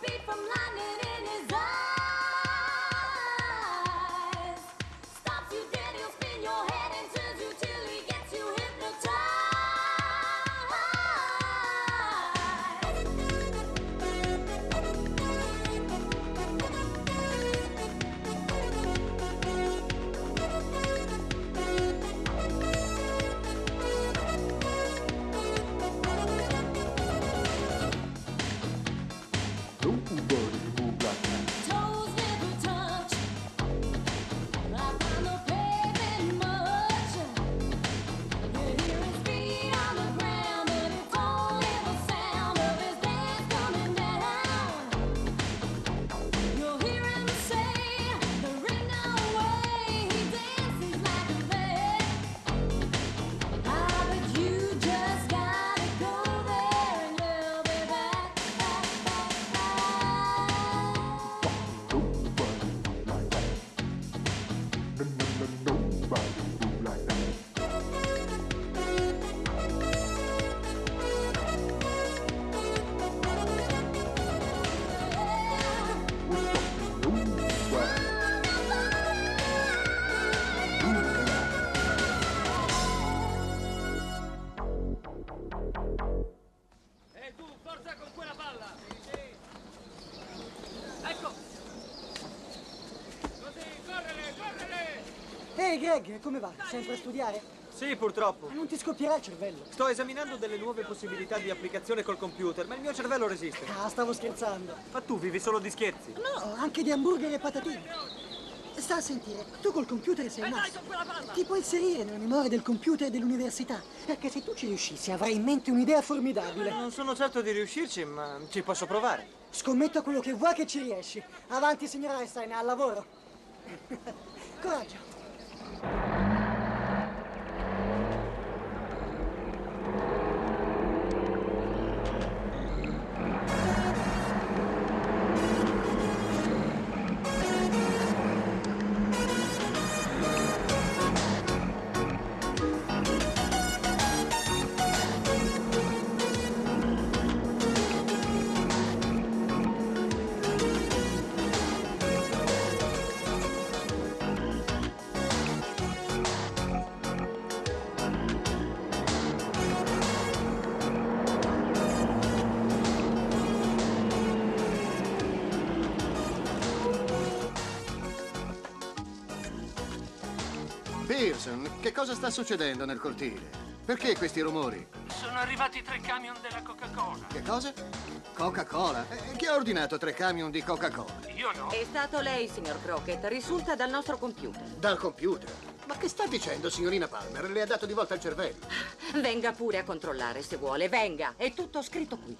Ehi Greg, come va? Sempre a studiare? Sì, purtroppo. Ma non ti scoppierà il cervello? Sto esaminando delle nuove possibilità di applicazione col computer, ma il mio cervello resiste. Ah, stavo scherzando. Ma tu vivi solo di scherzi? No, anche di hamburger e patatine. Sta a sentire, tu col computer sei un asso. Ti puoi inserire nella memoria del computer dell'università, perché se tu ci riuscissi avrai in mente un'idea formidabile. Non sono certo di riuscirci, ma ci posso provare. Scommetto quello che vuoi che ci riesci. Avanti, signor Einstein, al lavoro. Coraggio. Pearson, che cosa sta succedendo nel cortile? Perché questi rumori? Sono arrivati 3 camion della Coca-Cola. Che cosa? Coca-Cola? Chi ha ordinato 3 camion di Coca-Cola? Io no. È stato lei, signor Crockett. Risulta dal nostro computer. Dal computer? Ma che sta dicendo, signorina Palmer? Le ha dato di volta il cervello. Venga pure a controllare se vuole. Venga, è tutto scritto qui.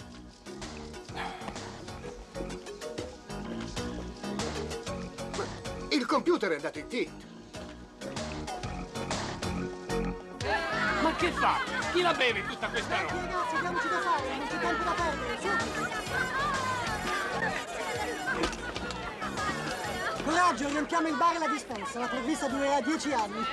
Ma il computer è andato in tilt. Ma che fa? Chi la beve tutta questa roba? Ragazzi, diamoci da fare, non c'è tempo da perdere, su! Coraggio, riempiamo il bar e la dispensa, la provvista durerà 10 anni.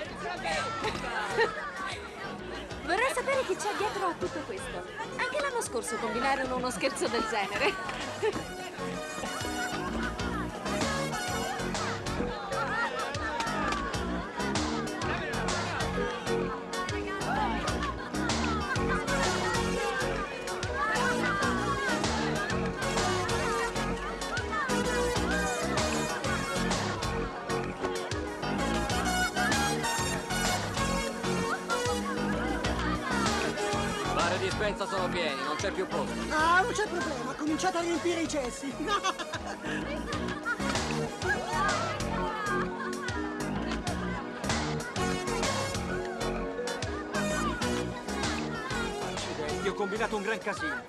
Vorrei sapere chi c'è dietro a tutto questo. Anche l'anno scorso combinarono uno scherzo del genere. Dispensa sono pieni, non c'è più posto. Ah, non c'è problema, cominciate a riempire i cessi. Accidenti, ho combinato un gran casino.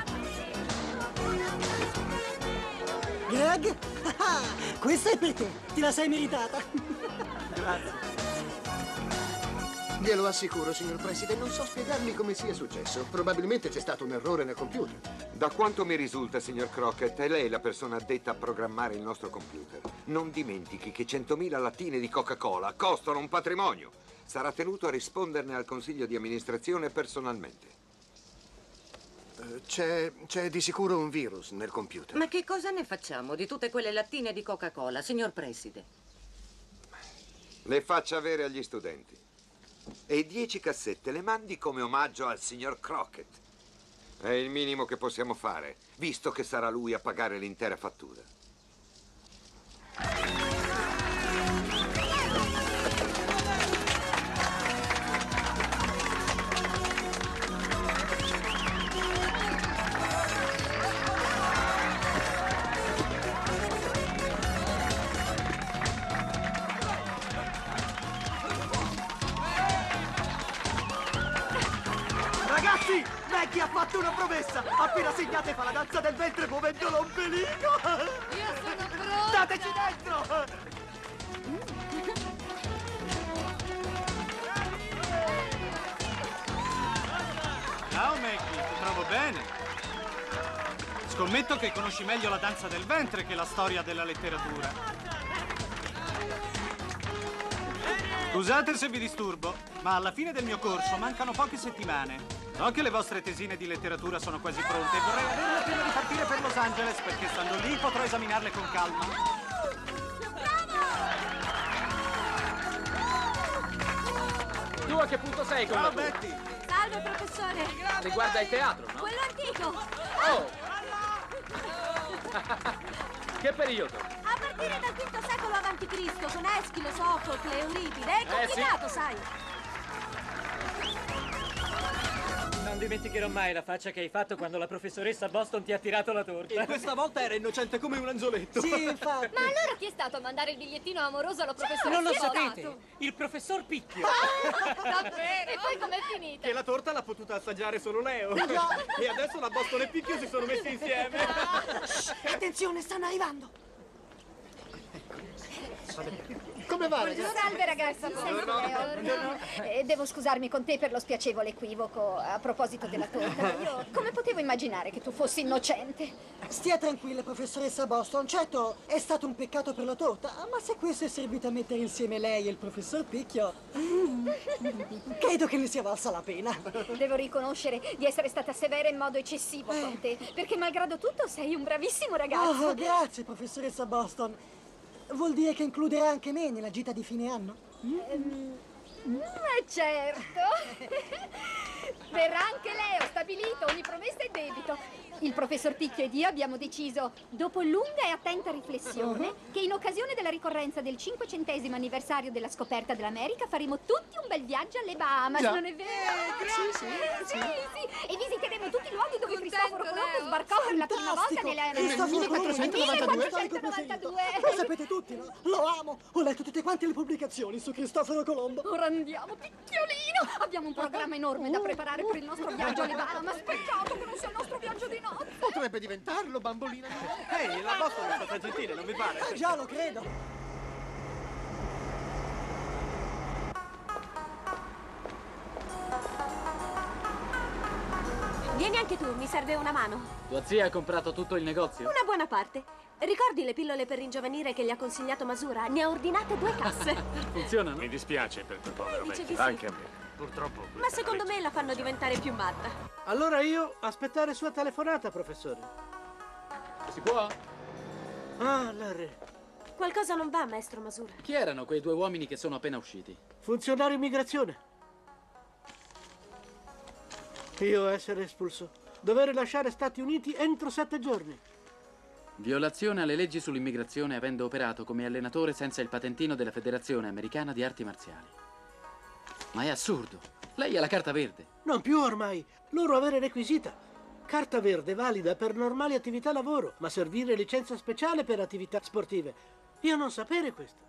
Greg? Questa è per te, te la sei meritata. Grazie. Glielo assicuro, signor Preside, non so spiegarmi come sia successo. Probabilmente c'è stato un errore nel computer. Da quanto mi risulta, signor Crockett, è lei la persona addetta a programmare il nostro computer. Non dimentichi che 100.000 lattine di Coca-Cola costano un patrimonio. Sarà tenuto a risponderne al consiglio di amministrazione personalmente. C'è di sicuro un virus nel computer. Ma che cosa ne facciamo di tutte quelle lattine di Coca-Cola, signor preside? Le faccia avere agli studenti. E 10 cassette le mandi come omaggio al signor Crockett. È il minimo che possiamo fare, visto che sarà lui a pagare l'intera fattura. Ragazzi, Maggie ha fatto una promessa. Appena segnate fa la danza del ventre muovendo l'ombelico. Io sono pronta! Dateci dentro! Ciao Maggie, ti trovo bene. Scommetto che conosci meglio la danza del ventre che la storia della letteratura. Scusate se vi disturbo, ma alla fine del mio corso mancano poche settimane. So che le vostre tesine di letteratura sono quasi pronte e vorrei averle prima di partire per Los Angeles, perché stando lì potrò esaminarle con calma. Tu a che punto sei con Ciao la tua? Betty! Salve, professore! Riguarda il teatro, no? Quello antico! Oh! Che periodo? A partire dal V secolo a.C., con Eschilo, Sofocle, Euripide. È complicato, sai? Non dimenticherò mai la faccia che hai fatto quando la professoressa Boston ti ha tirato la torta. E questa volta era innocente come un anzoletto. Sì, infatti. Ma allora chi è stato a mandare il bigliettino amoroso alla professoressa? Non lo Chi è sapete? stato? Il professor Picchio. Davvero? E poi com'è finita? Che la torta l'ha potuta assaggiare solo Leo. E adesso la Boston e Picchio si sono messi insieme. Attenzione, stanno arrivando. Come va, ragazzi? Salve ragazzi, Leo. Devo scusarmi con te per lo spiacevole equivoco a proposito della torta. Io come potevo immaginare che tu fossi innocente? Stia tranquilla, professoressa Boston. Certo, è stato un peccato per la torta, ma se questo è servito a mettere insieme lei e il professor Picchio, credo che ne sia valsa la pena. Devo riconoscere di essere stata severa in modo eccessivo con te, perché malgrado tutto sei un bravissimo ragazzo. Oh, grazie, professoressa Boston. Vuol dire che includerà anche me nella gita di fine anno? Certo. Verrà anche Leo, stabilito, ogni promessa è debito. Il professor Picchio ed io abbiamo deciso, dopo lunga e attenta riflessione, che in occasione della ricorrenza del 500° anniversario della scoperta dell'America faremo tutti un bel viaggio alle Bahamas, non è vero? Sì. E visiteremo tutti i luoghi dove Cristoforo Colombo sbarcò per la prima volta nel Cristoforo Colombo, 1492. Lo sapete tutti, no? Lo amo! Ho letto tutte quante le pubblicazioni su Cristoforo Colombo. Ora andiamo, picciolino! Abbiamo un programma enorme da preparare per il nostro viaggio alle Bahamas. Peccato che non sia il nostro viaggio di nozze. Potrebbe diventarlo, bambolina. Ehi, la Boston è stata gentile, non vi pare? Già lo credo. Vieni anche tu, mi serve una mano. Tua zia ha comprato tutto il negozio? Una buona parte. Ricordi le pillole per ringiovanire che gli ha consigliato Masura? Ne ha ordinate 2 casse. Funzionano? Mi dispiace per quel povero Dice vecchio. di sì. Anche a me. Purtroppo. Ma secondo me la fanno diventare più matta. Allora io aspettare sua telefonata, professore. Si può? Ah, Larry. Qualcosa non va, maestro Masura. Chi erano quei 2 uomini che sono appena usciti? Funzionario immigrazione. Io essere espulso. Dover lasciare Stati Uniti entro 7 giorni. Violazione alle leggi sull'immigrazione avendo operato come allenatore senza il patentino della Federazione Americana di Arti Marziali. Ma è assurdo. Lei ha la carta verde. Non più ormai. Loro avere requisita. Carta verde valida per normali attività lavoro, ma servire licenza speciale per attività sportive. Io non sapere questo.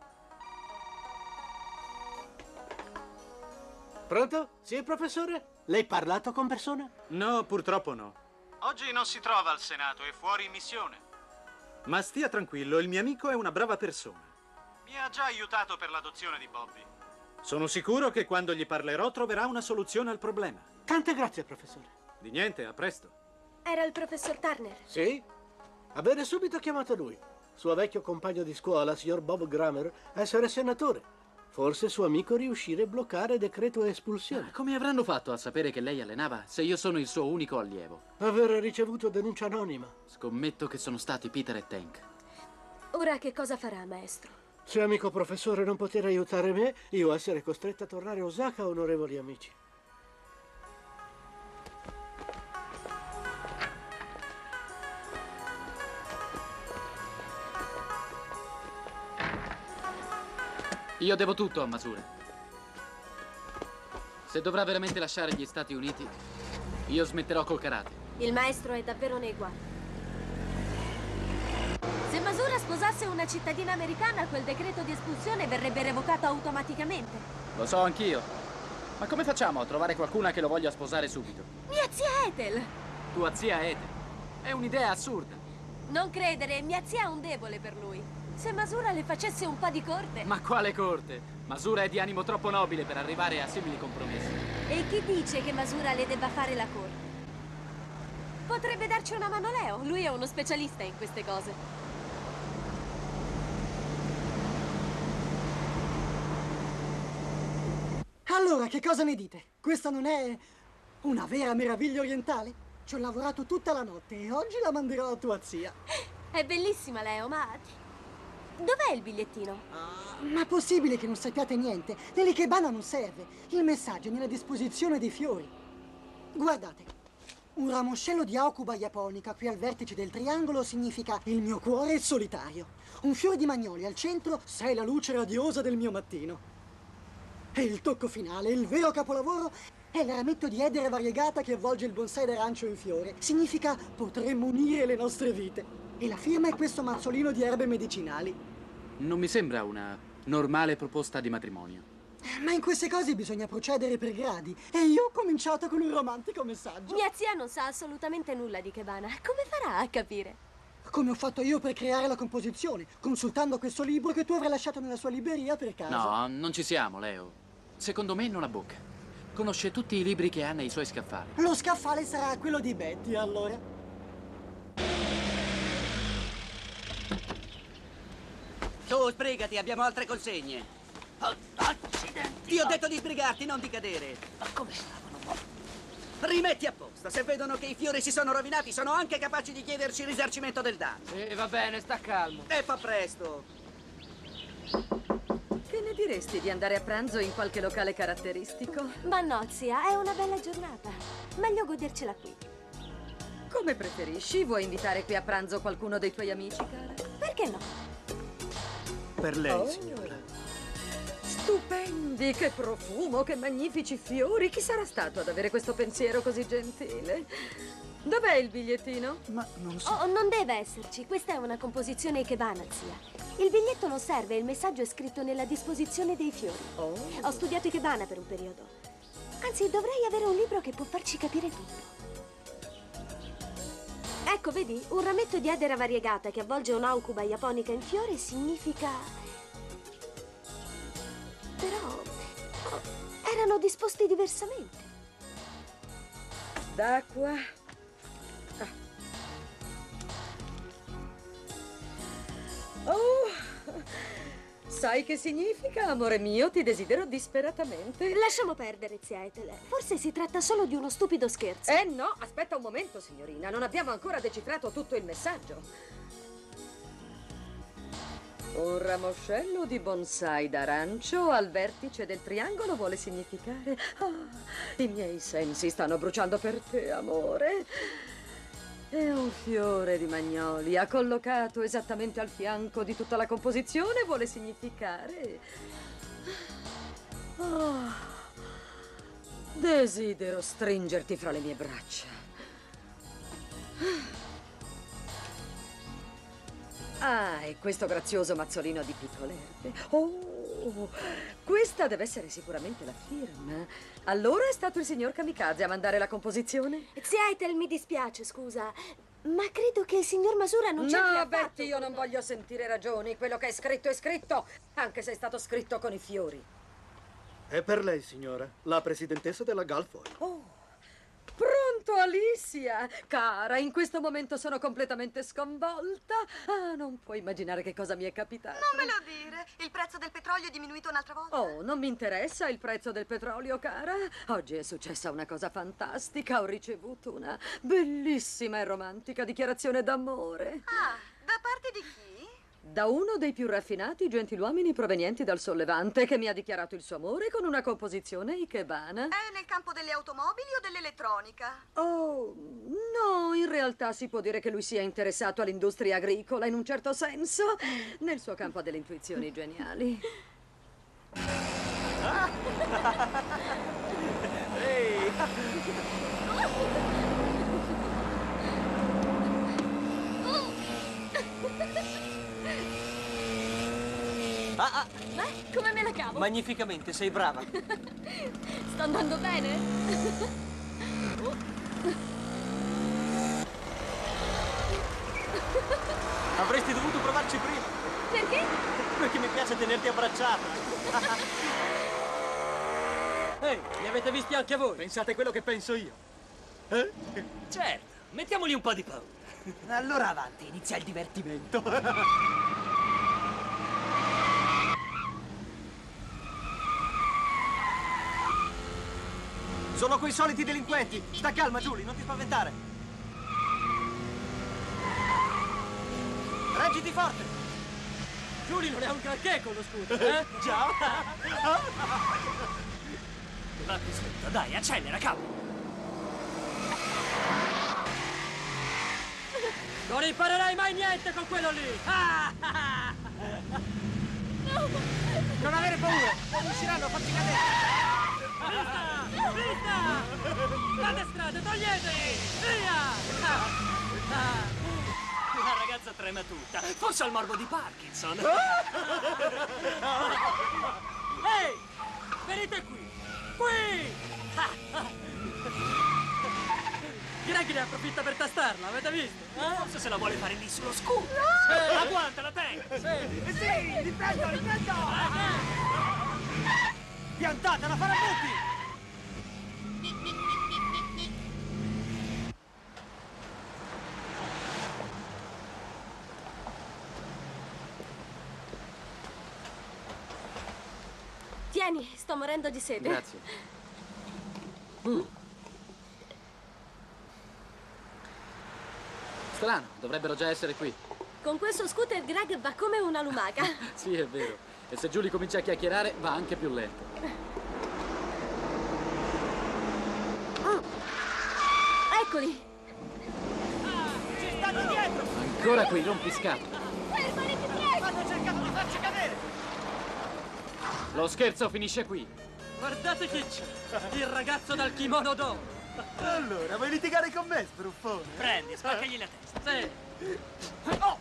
Pronto? Sì, professore? Lei parlato con persona? No, purtroppo no. Oggi non si trova al Senato, è fuori missione. Ma stia tranquillo, il mio amico è una brava persona. Mi ha già aiutato per l'adozione di Bobby. Sono sicuro che quando gli parlerò troverà una soluzione al problema. Tante grazie, professore. Di niente, a presto. Era il professor Turner. Sì? Avere subito chiamato lui. Suo vecchio compagno di scuola, signor Bob Grammer, essere senatore. Forse suo amico riuscire a bloccare decreto espulsione. Come avranno fatto a sapere che lei allenava se io sono il suo unico allievo? Aver ricevuto denuncia anonima. Scommetto che sono stati Peter e Tank. Ora che cosa farà, maestro? Se amico professore non poter aiutare me, io essere costretta a tornare a Osaka, onorevoli amici. Io devo tutto a Masura. Se dovrà veramente lasciare gli Stati Uniti, io smetterò col karate. Il maestro è davvero nei guai. Se Masura sposasse una cittadina americana, quel decreto di espulsione verrebbe revocato automaticamente. Lo so anch'io. Ma come facciamo a trovare qualcuna che lo voglia sposare subito? Mia zia Ethel! Tua zia Ethel. È un'idea assurda. Non credere, mia zia ha un debole per lui. Se Masura le facesse un po' di corte. Ma quale corte? Masura è di animo troppo nobile per arrivare a simili compromessi. E chi dice che Masura le debba fare la corte? Potrebbe darci una mano Leo. Lui è uno specialista in queste cose. Allora, che cosa ne dite? Questa non è una vera meraviglia orientale? Ci ho lavorato tutta la notte e oggi la manderò a tua zia. È bellissima, Leo, ma... Dov'è il bigliettino? Ma possibile che non sappiate niente? Nell'ikebana non serve. Il messaggio è nella disposizione dei fiori. Guardate. Un ramoscello di aucuba japonica qui al vertice del triangolo significa il mio cuore è solitario. Un fiore di magnoli al centro, sei la luce radiosa del mio mattino. E il tocco finale, il vero capolavoro, è il rametto di edera variegata che avvolge il bonsai d'arancio in fiore. Significa potremmo unire le nostre vite. E la firma è questo mazzolino di erbe medicinali. Non mi sembra una normale proposta di matrimonio. Ma in queste cose bisogna procedere per gradi. E io ho cominciato con un romantico messaggio. Mia zia non sa assolutamente nulla di ikebana. Come farà a capire? Come ho fatto io per creare la composizione, consultando questo libro che tu avrai lasciato nella sua libreria per caso. No, non ci siamo, Leo. Secondo me non ha bocca. Conosce tutti i libri che ha nei suoi scaffali. Lo scaffale sarà quello di Betty, allora. Su, sbrigati, abbiamo altre consegne. Accidenti! Ti ho detto di sbrigarti, non di cadere. Ma come stavano? Rimetti a posto. Se vedono che i fiori si sono rovinati, sono anche capaci di chiederci il risarcimento del danno. Sì, va bene, sta calmo. E fa presto. Che ne diresti di andare a pranzo in qualche locale caratteristico? Ma no, zia, è una bella giornata. Meglio godercela qui. Come preferisci? Vuoi invitare qui a pranzo qualcuno dei tuoi amici, cara? Perché no? Per lei, signora. Stupendi, che profumo, che magnifici fiori. Chi sarà stato ad avere questo pensiero così gentile? Dov'è il bigliettino? Ma non so. Oh, non deve esserci. Questa è una composizione ikebana, zia. Il biglietto non serve, il messaggio è scritto nella disposizione dei fiori. Ho studiato ikebana per un periodo. Anzi, dovrei avere un libro che può farci capire tutto. Ecco, vedi? Un rametto di edera variegata che avvolge un'aucuba japonica in fiore significa... Però... erano disposti diversamente. D'acqua. Oh, sai che significa, amore mio? Ti desidero disperatamente. Lasciamo perdere, zia Ethel. Forse si tratta solo di uno stupido scherzo. No, aspetta un momento, signorina. Non abbiamo ancora decifrato tutto il messaggio. Un ramoscello di bonsai d'arancio al vertice del triangolo vuole significare... i miei sensi stanno bruciando per te, amore. E un fiore di magnoli collocato esattamente al fianco di tutta la composizione vuole significare... desidero stringerti fra le mie braccia. E questo grazioso mazzolino di piccole erbe. Oh, questa deve essere sicuramente la firma. Allora è stato il signor Kamikaze a mandare la composizione? Zia Ethel, mi dispiace, scusa, ma credo che il signor Masura non c'entri No, affatto. Betty, io non voglio sentire ragioni. Quello che è scritto, anche se è stato scritto con i fiori. È per lei, signora, la presidentessa della Gulf Oil. Oh, pronto Alicia! Cara, in questo momento sono completamente sconvolta. Ah, non puoi immaginare che cosa mi è capitato. Non me lo dire. Il prezzo del petrolio è diminuito un'altra volta. Oh, non mi interessa il prezzo del petrolio, cara. Oggi è successa una cosa fantastica. Ho ricevuto una bellissima e romantica dichiarazione d'amore. Ah, da parte di chi? Da uno dei più raffinati gentiluomini provenienti dal Sollevante, che mi ha dichiarato il suo amore con una composizione ikebana. È nel campo delle automobili o dell'elettronica? Oh, no, in realtà si può dire che lui sia interessato all'industria agricola in un certo senso. Nel suo campo ha delle intuizioni geniali. Ehi! Beh, come me la cavo? Magnificamente, sei brava. Sto andando bene? Avresti dovuto provarci prima. Perché? Perché mi piace tenerti abbracciata. Ehi, li avete visti anche voi? Pensate quello che penso io. Certo, mettiamogli un po' di paura. Allora avanti, inizia il divertimento. Sono quei soliti delinquenti. Sta calma, Julie, non ti spaventare. Reggiti forte. Julie non è un granché con lo scooter, eh? Già. Va più svelto, dai, accelera, capo. Non imparerai mai niente con quello lì. Non avere paura, non riusciranno a farti cadere. Vista! Fate strada, toglietevi! Via! La ragazza trema tutta. Forse ha il morbo di Parkinson. Ehi! Venite qui! Qui! Greg ne approfitta per tastarla, avete visto? Forse se la vuole fare lì sullo scooter. Sì. Agguantala, Tank! Sì, li prendo! Piantata, la farà tutti! Tieni, sto morendo di sete. Grazie. Strano, dovrebbero già essere qui. Con questo scooter Greg va come una lumaca. Sì, è vero. E se Julie comincia a chiacchierare, va anche più lento. Eccoli. Ci stanno dietro! Ancora qui, rompiscatole. Fermali, ti prego! Hanno cercato di farci cadere! Lo scherzo finisce qui. Guardate chi c'è! Il ragazzo dal kimono d'oro! Allora, vuoi litigare con me, spruffone? Prendi, spaccagli la testa. Sì! Oh!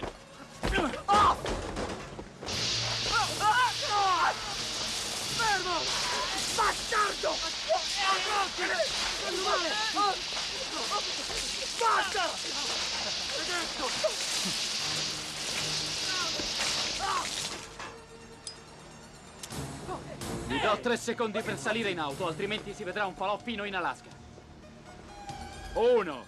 Fermo! Bastardo! Basta! Hai detto! Vi do 3 secondi per salire in auto, altrimenti si vedrà un falò fino in Alaska. 1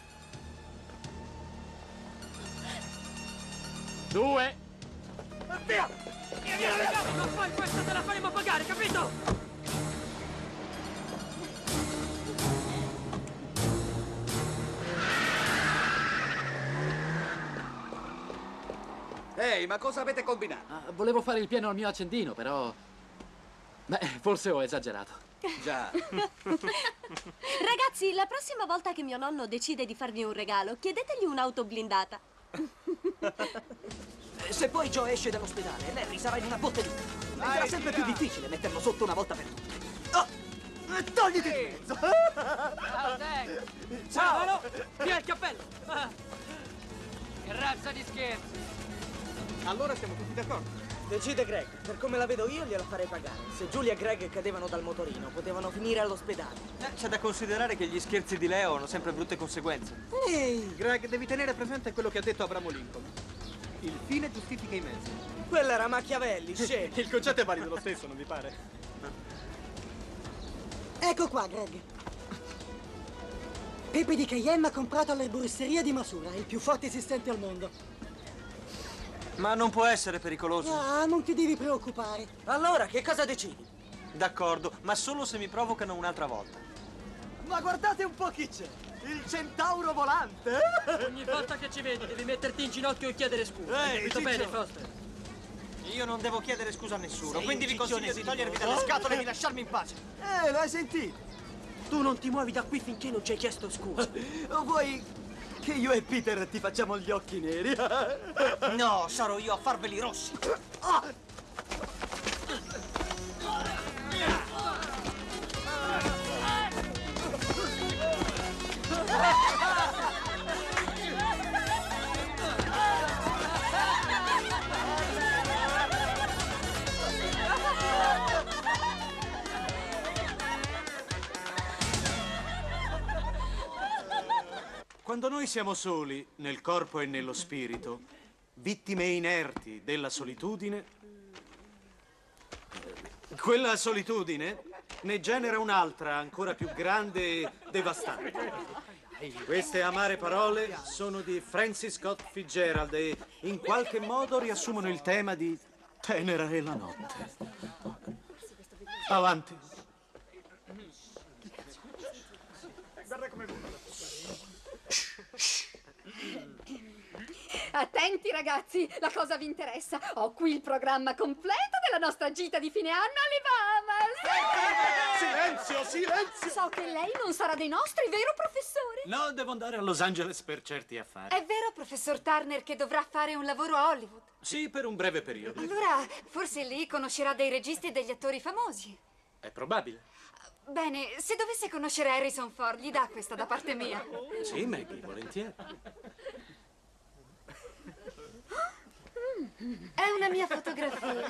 2 Via! Via, ma poi questa te la faremo pagare, capito? Ehi, ma cosa avete combinato? Volevo fare il pieno al mio accendino, però... Beh, forse ho esagerato. Già. Ragazzi, la prossima volta che mio nonno decide di farvi un regalo, chiedetegli un'auto blindata. Se poi Joe esce dall'ospedale, Larry sarà in una botte di... Sarà sempre più difficile metterlo sotto una volta per tutte. Togliti di mezzo! Ciao, Dave! Ciao! Ciao! Via il cappello! Che razza di scherzi! Allora siamo tutti d'accordo. Decide Greg. Per come la vedo io gliela farei pagare. Se Julie e Greg cadevano dal motorino, potevano finire all'ospedale. C'è da considerare che gli scherzi di Leo hanno sempre brutte conseguenze. Ehi, Greg, devi tenere presente quello che ha detto Abramo Lincoln. Il fine giustifica i mezzi. Quella era Machiavelli, scemo. Il concetto è valido lo stesso, non vi pare? Ecco qua, Greg. Pepe di Cayenne ha comprato all'erboristeria di Masura, il più forte esistente al mondo. Ma non può essere pericoloso. Ah, non ti devi preoccupare. Allora, che cosa decidi? D'accordo, ma solo se mi provocano un'altra volta. Ma guardate un po' chi c'è! Il centauro volante! Ogni volta che ci vedi devi metterti in ginocchio e chiedere scusa. Hai capito bene, Foster? Io non devo chiedere scusa a nessuno, Sei quindi vi consiglio di togliervi dalle sicuro? scatole e di lasciarmi in pace. L'hai sentito? Tu non ti muovi da qui finché non ci hai chiesto scusa. O vuoi che io e Peter ti facciamo gli occhi neri? No, sarò io a farveli rossi. Quando noi siamo soli, nel corpo e nello spirito, vittime inerti della solitudine, quella solitudine ne genera un'altra ancora più grande e devastante. Queste amare parole sono di Francis Scott Fitzgerald e in qualche modo riassumono il tema di Tenera è la notte. Avanti. Guarda come vola. Attenti ragazzi, la cosa vi interessa. Ho qui il programma completo della nostra gita di fine anno alle Bahamas. Silenzio, silenzio! So che lei non sarà dei nostri, vero professore? No, devo andare a Los Angeles per certi affari. È vero, professor Turner, che dovrà fare un lavoro a Hollywood? Sì, per un breve periodo. Allora, forse lì conoscerà dei registi e degli attori famosi. È probabile. Bene, se dovesse conoscere Harrison Ford, gli dà questa da parte mia. Sì, Maggie, volentieri. È una mia fotografia.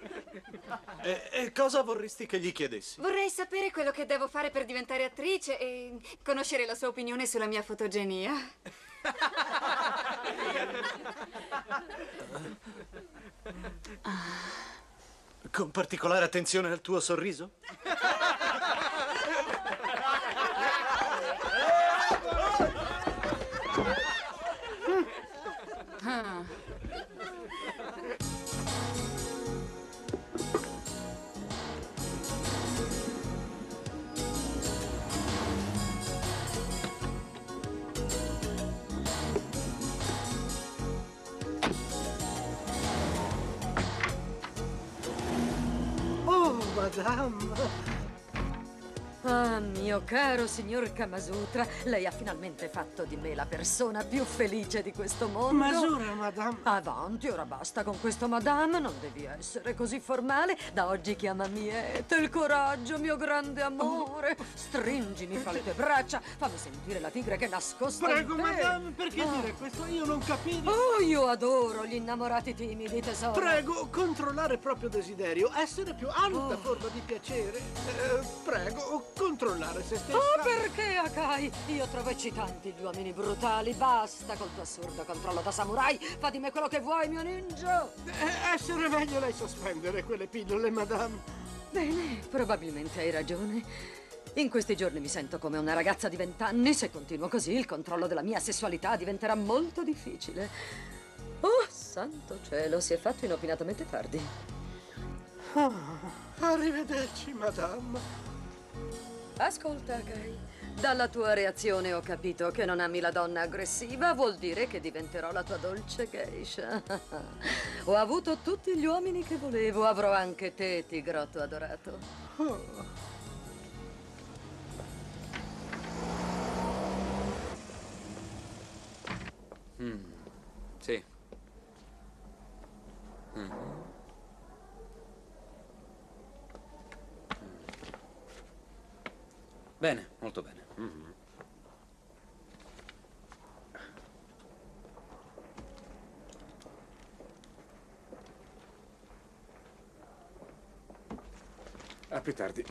E cosa vorresti che gli chiedessi? Vorrei sapere quello che devo fare per diventare attrice e conoscere la sua opinione sulla mia fotogenia. Con particolare attenzione al tuo sorriso? Oh, madame! Ah, mio caro signor Kamasutra, lei ha finalmente fatto di me la persona più felice di questo mondo. Masura, madame. Avanti, ora basta con questo madame, non devi essere così formale. Da oggi chiamami Ethel, il coraggio, mio grande amore. Stringimi fra le tue braccia, fammi sentire la tigre che è nascosta Prego, in te. madame, perché dire questo? Io non capisco. Oh, io adoro gli innamorati timidi, tesoro. Prego, controllare il proprio desiderio, essere più alta forma di piacere. Prego, controllare se stessa. Oh, perché, Akai? Io trovo eccitanti gli uomini brutali. Basta col tuo assurdo controllo da samurai. Fa di me quello che vuoi, mio ninja. Essere meglio lei sospendere quelle pillole, madame. Bene, probabilmente hai ragione. In questi giorni mi sento come una ragazza di 20 anni. Se continuo così, il controllo della mia sessualità diventerà molto difficile. Oh, santo cielo, si è fatto inopinatamente tardi. Oh, arrivederci, madame. Ascolta, Kai. Dalla tua reazione ho capito che non ami la donna aggressiva. Vuol dire che diventerò la tua dolce geisha. Ho avuto tutti gli uomini che volevo. Avrò anche te, tigrotto adorato. Oh. Sì. Bene, molto bene. A più tardi.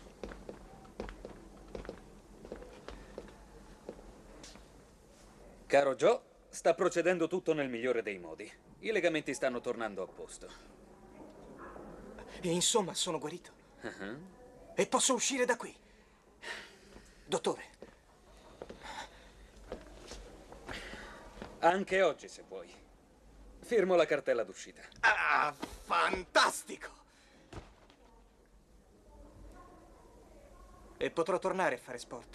Caro Joe, sta procedendo tutto nel migliore dei modi. I legamenti stanno tornando a posto. E insomma, sono guarito. E posso uscire da qui. Dottore, Anche oggi, se vuoi. Firmo la cartella d'uscita. Ah, fantastico! E potrò tornare a fare sport?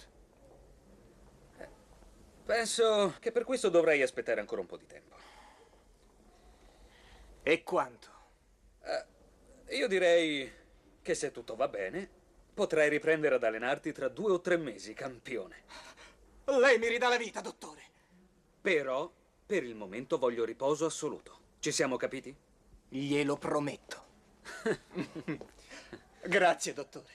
Penso che per questo dovrei aspettare ancora un po' di tempo. E quanto? Io direi che se tutto va bene, potrai riprendere ad allenarti tra 2 o 3 mesi, campione. Lei mi ridà la vita, dottore. Però, per il momento voglio riposo assoluto. Ci siamo capiti? Glielo prometto. Grazie, dottore.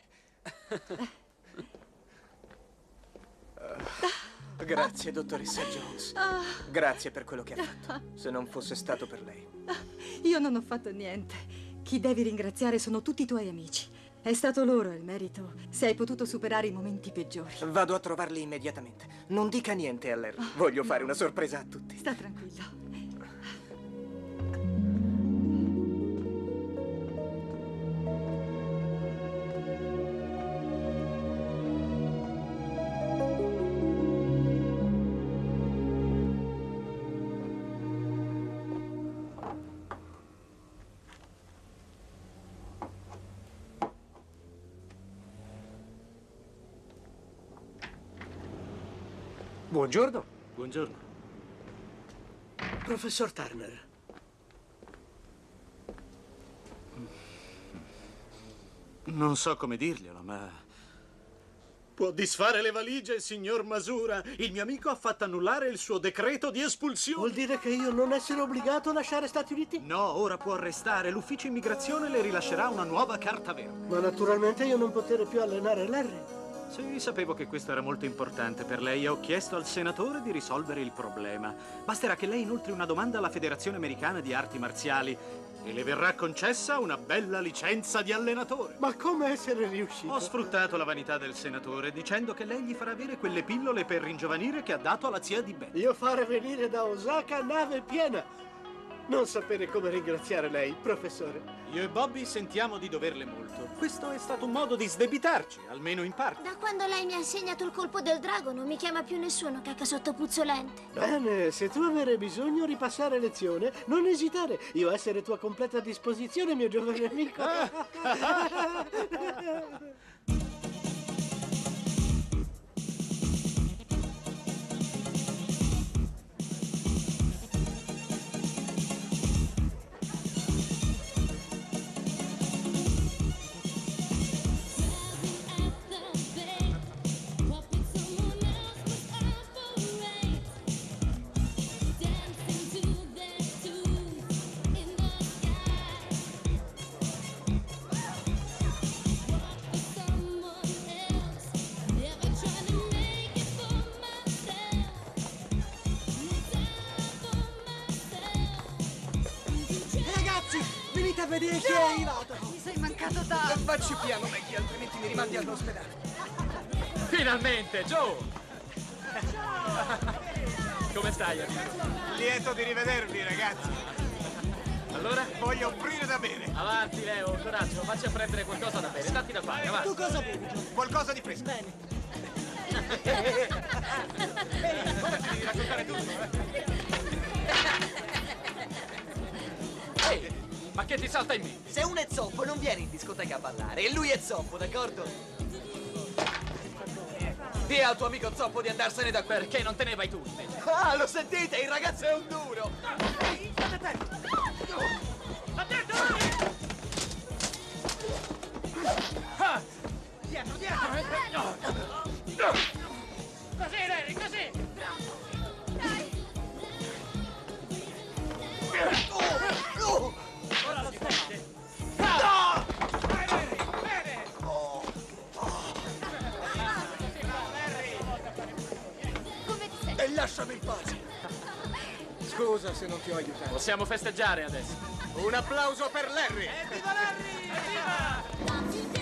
Grazie, dottoressa Jones. Grazie per quello che ha fatto. Se non fosse stato per lei. Io non ho fatto niente. Chi devi ringraziare sono tutti i tuoi amici. È stato loro il merito se hai potuto superare i momenti peggiori. Vado a trovarli immediatamente. Non dica niente a Larry. Voglio fare una sorpresa a tutti. Sta tranquillo. Buongiorno. Buongiorno. Professor Turner. Non so come dirglielo, ma... Può disfare le valigie, signor Masura. Il mio amico ha fatto annullare il suo decreto di espulsione. Vuol dire che io non essere obbligato a lasciare Stati Uniti? No, ora può restare. L'ufficio immigrazione le rilascerà una nuova carta verde. Ma naturalmente io non potrei più allenare Larry. Sì, sapevo che questo era molto importante per lei e ho chiesto al senatore di risolvere il problema. Basterà che lei inoltri una domanda alla Federazione Americana di Arti Marziali e le verrà concessa una bella licenza di allenatore. Ma come essere riuscito? Ho sfruttato la vanità del senatore dicendo che lei gli farà avere quelle pillole per ringiovanire che ha dato alla zia di Ben. Io fare venire da Osaka nave piena. Non sapere come ringraziare lei, professore. Io e Bobby sentiamo di doverle molto. Questo è stato un modo di sdebitarci, almeno in parte. Da quando lei mi ha insegnato il colpo del drago non mi chiama più nessuno cacca sotto puzzolente. Bene, se tu avere bisogno ripassare lezione, non esitare. Io essere tua completa disposizione, mio giovane amico. A vedere chi è arrivato. Mi sei mancato tanto. Facci piano, Maggie, altrimenti mi rimandi all'ospedale. Finalmente, Joe! Come stai, amico? Lieto di rivedervi, ragazzi. Allora? Voglio offrire da bere. Avanti, Leo, coraggio, facci a prendere qualcosa da bere, datti da fare, avanti. Tu cosa bevi? Qualcosa di fresco. Bene. Ora ci devi raccontare tutto, Ehi! Ma che ti salta in mente? Se uno è zoppo non viene in discoteca a ballare e lui è zoppo, d'accordo? Dì al tuo amico zoppo di andarsene da perché non te ne vai tu invece. Ah, lo sentite? Il ragazzo è un duro! State attenti! Attento! Dietro, dietro! Così, Larry, così! Ora lo smetti! No! Bene! Come ti sei? E lasciami in pace! Scusa se non ti ho aiutato. Possiamo festeggiare adesso. Un applauso per Larry! Evviva Larry! Evviva!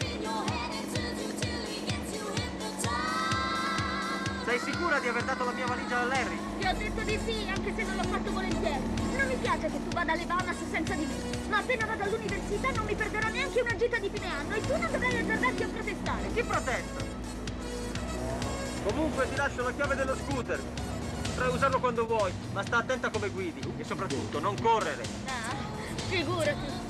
Sei sicura di aver dato la mia valigia a Larry? Ti ho detto di sì, anche se non l'ho fatto volentieri. Non mi piace che tu vada alle Bahamas senza di me. Ma appena vado all'università non mi perderò neanche una gita di fine anno e tu non dovrai azzardarti a protestare. Chi protesta? Comunque ti lascio la chiave dello scooter. Potrai usarlo quando vuoi, ma sta attenta come guidi. E soprattutto, non correre. Ah, figurati.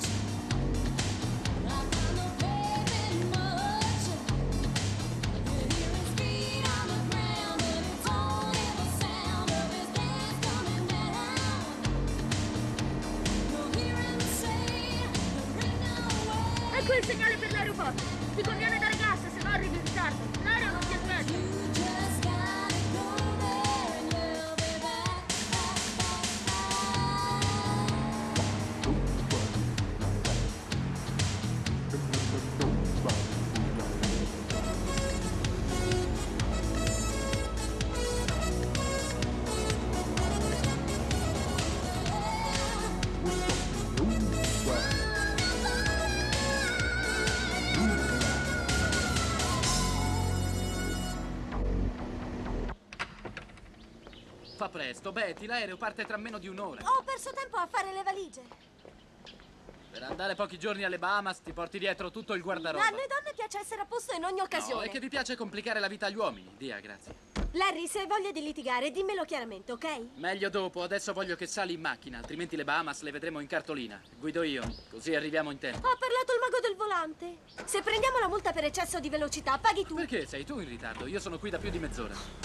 Ecco il segnale per l'aeroporto. Ti conviene dare gas, se no arrivi in ritardo. L'aereo non ti aspetta. Fa presto, Betty, l'aereo parte tra meno di un'ora. Ho perso tempo a fare le valigie. Per andare pochi giorni alle Bahamas ti porti dietro tutto il guardaroba. A noi donne piace essere a posto in ogni occasione. No, è che vi piace complicare la vita agli uomini. Dia, grazie. Larry, se hai voglia di litigare, dimmelo chiaramente, ok? Meglio dopo, adesso voglio che sali in macchina, altrimenti le Bahamas le vedremo in cartolina. Guido io, così arriviamo in tempo. Ho parlato il mago del volante. Se prendiamo la multa per eccesso di velocità, paghi tu. Perché? Sei tu in ritardo, io sono qui da più di mezz'ora.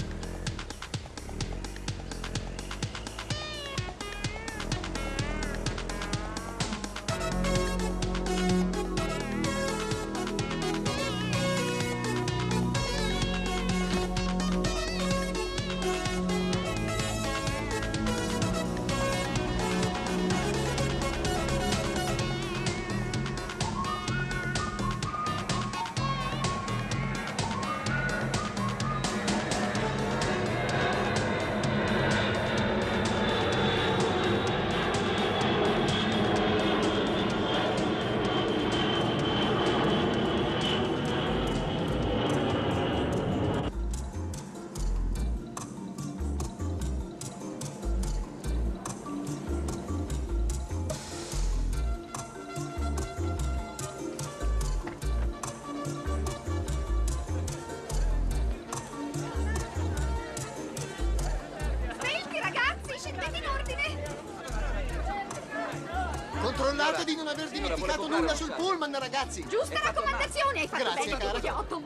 Controllate di non aver dimenticato nulla sul pullman, ragazzi! Giusta raccomandazione, hai fatto Grazie, bene, cara. idiota.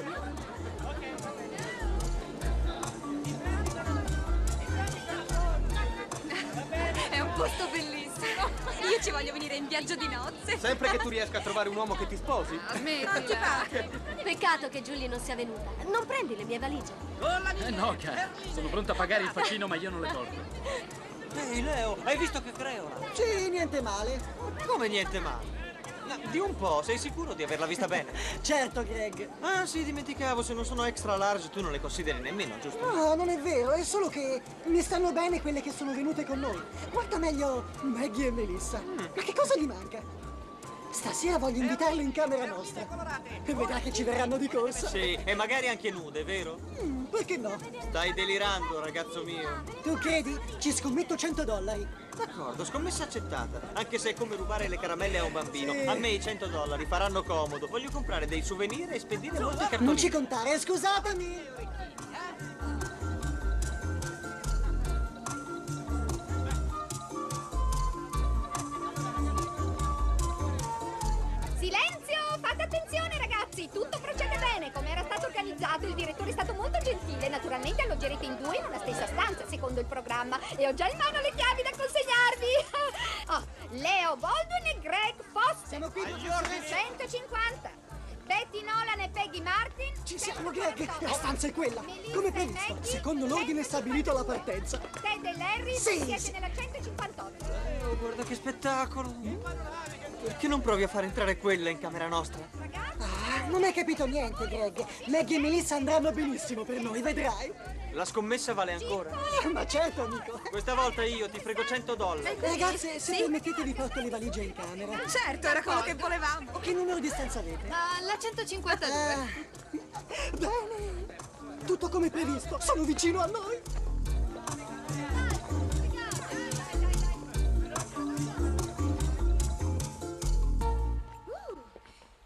È un posto bellissimo. Io ci voglio venire in viaggio di nozze. Sempre che tu riesca a trovare un uomo che ti sposi. Smettila. Peccato che Julie non sia venuta. Non prendi le mie valigie? No, cara. Sono pronto a pagare il faccino, ma io non le porto. Ehi, Leo, hai visto che creola? Sì, niente male. Come niente male? No, di un po', sei sicuro di averla vista bene? Certo, Greg. Ah, sì, dimenticavo, se non sono extra large tu non le consideri nemmeno, giusto? No, non è vero, è solo che mi stanno bene quelle che sono venute con noi. Guarda meglio Maggie e Melissa. Ma che cosa gli manca? Stasera voglio invitarle in camera nostra. E vedrà che ci verranno di corsa. Sì, e magari anche nude, vero? Perché no? Stai delirando, ragazzo mio. Tu credi? Ci scommetto $100. D'accordo, scommessa accettata. Anche se è come rubare le caramelle a un bambino. Sì. A me i $100 faranno comodo. Voglio comprare dei souvenir e spedire molti cartoni. Non ci contare, scusatemi. Silenzio! Fate attenzione, ragazzi! Tutto procede bene, come era stato organizzato. Il direttore è stato molto gentile. Naturalmente alloggerete in due in una stessa stanza, secondo il programma. E ho già in mano le chiavi da consegnarvi. Oh, Leo Baldwin e Greg Foster. Siamo qui, 150. Betty Nolan e Peggy Martin. Ci siamo, Greg. La stanza è quella. Come previsto, secondo l'ordine stabilito alla partenza. Ted e Larry, Sì, siete sì. nella 158. Oh, guarda che spettacolo. Perché non provi a far entrare quella in camera nostra? Ah, non hai capito niente, Greg. Maggie e Melissa andranno benissimo per noi, vedrai. La scommessa vale ancora. Ma certo, amico. Questa volta io ti frego $100. Ragazze, se permettete vi porto le valigie in camera. Certo, era quello che volevamo. Che numero di stanza avete? La 152. Bene. Tutto come previsto. Sono vicino a noi.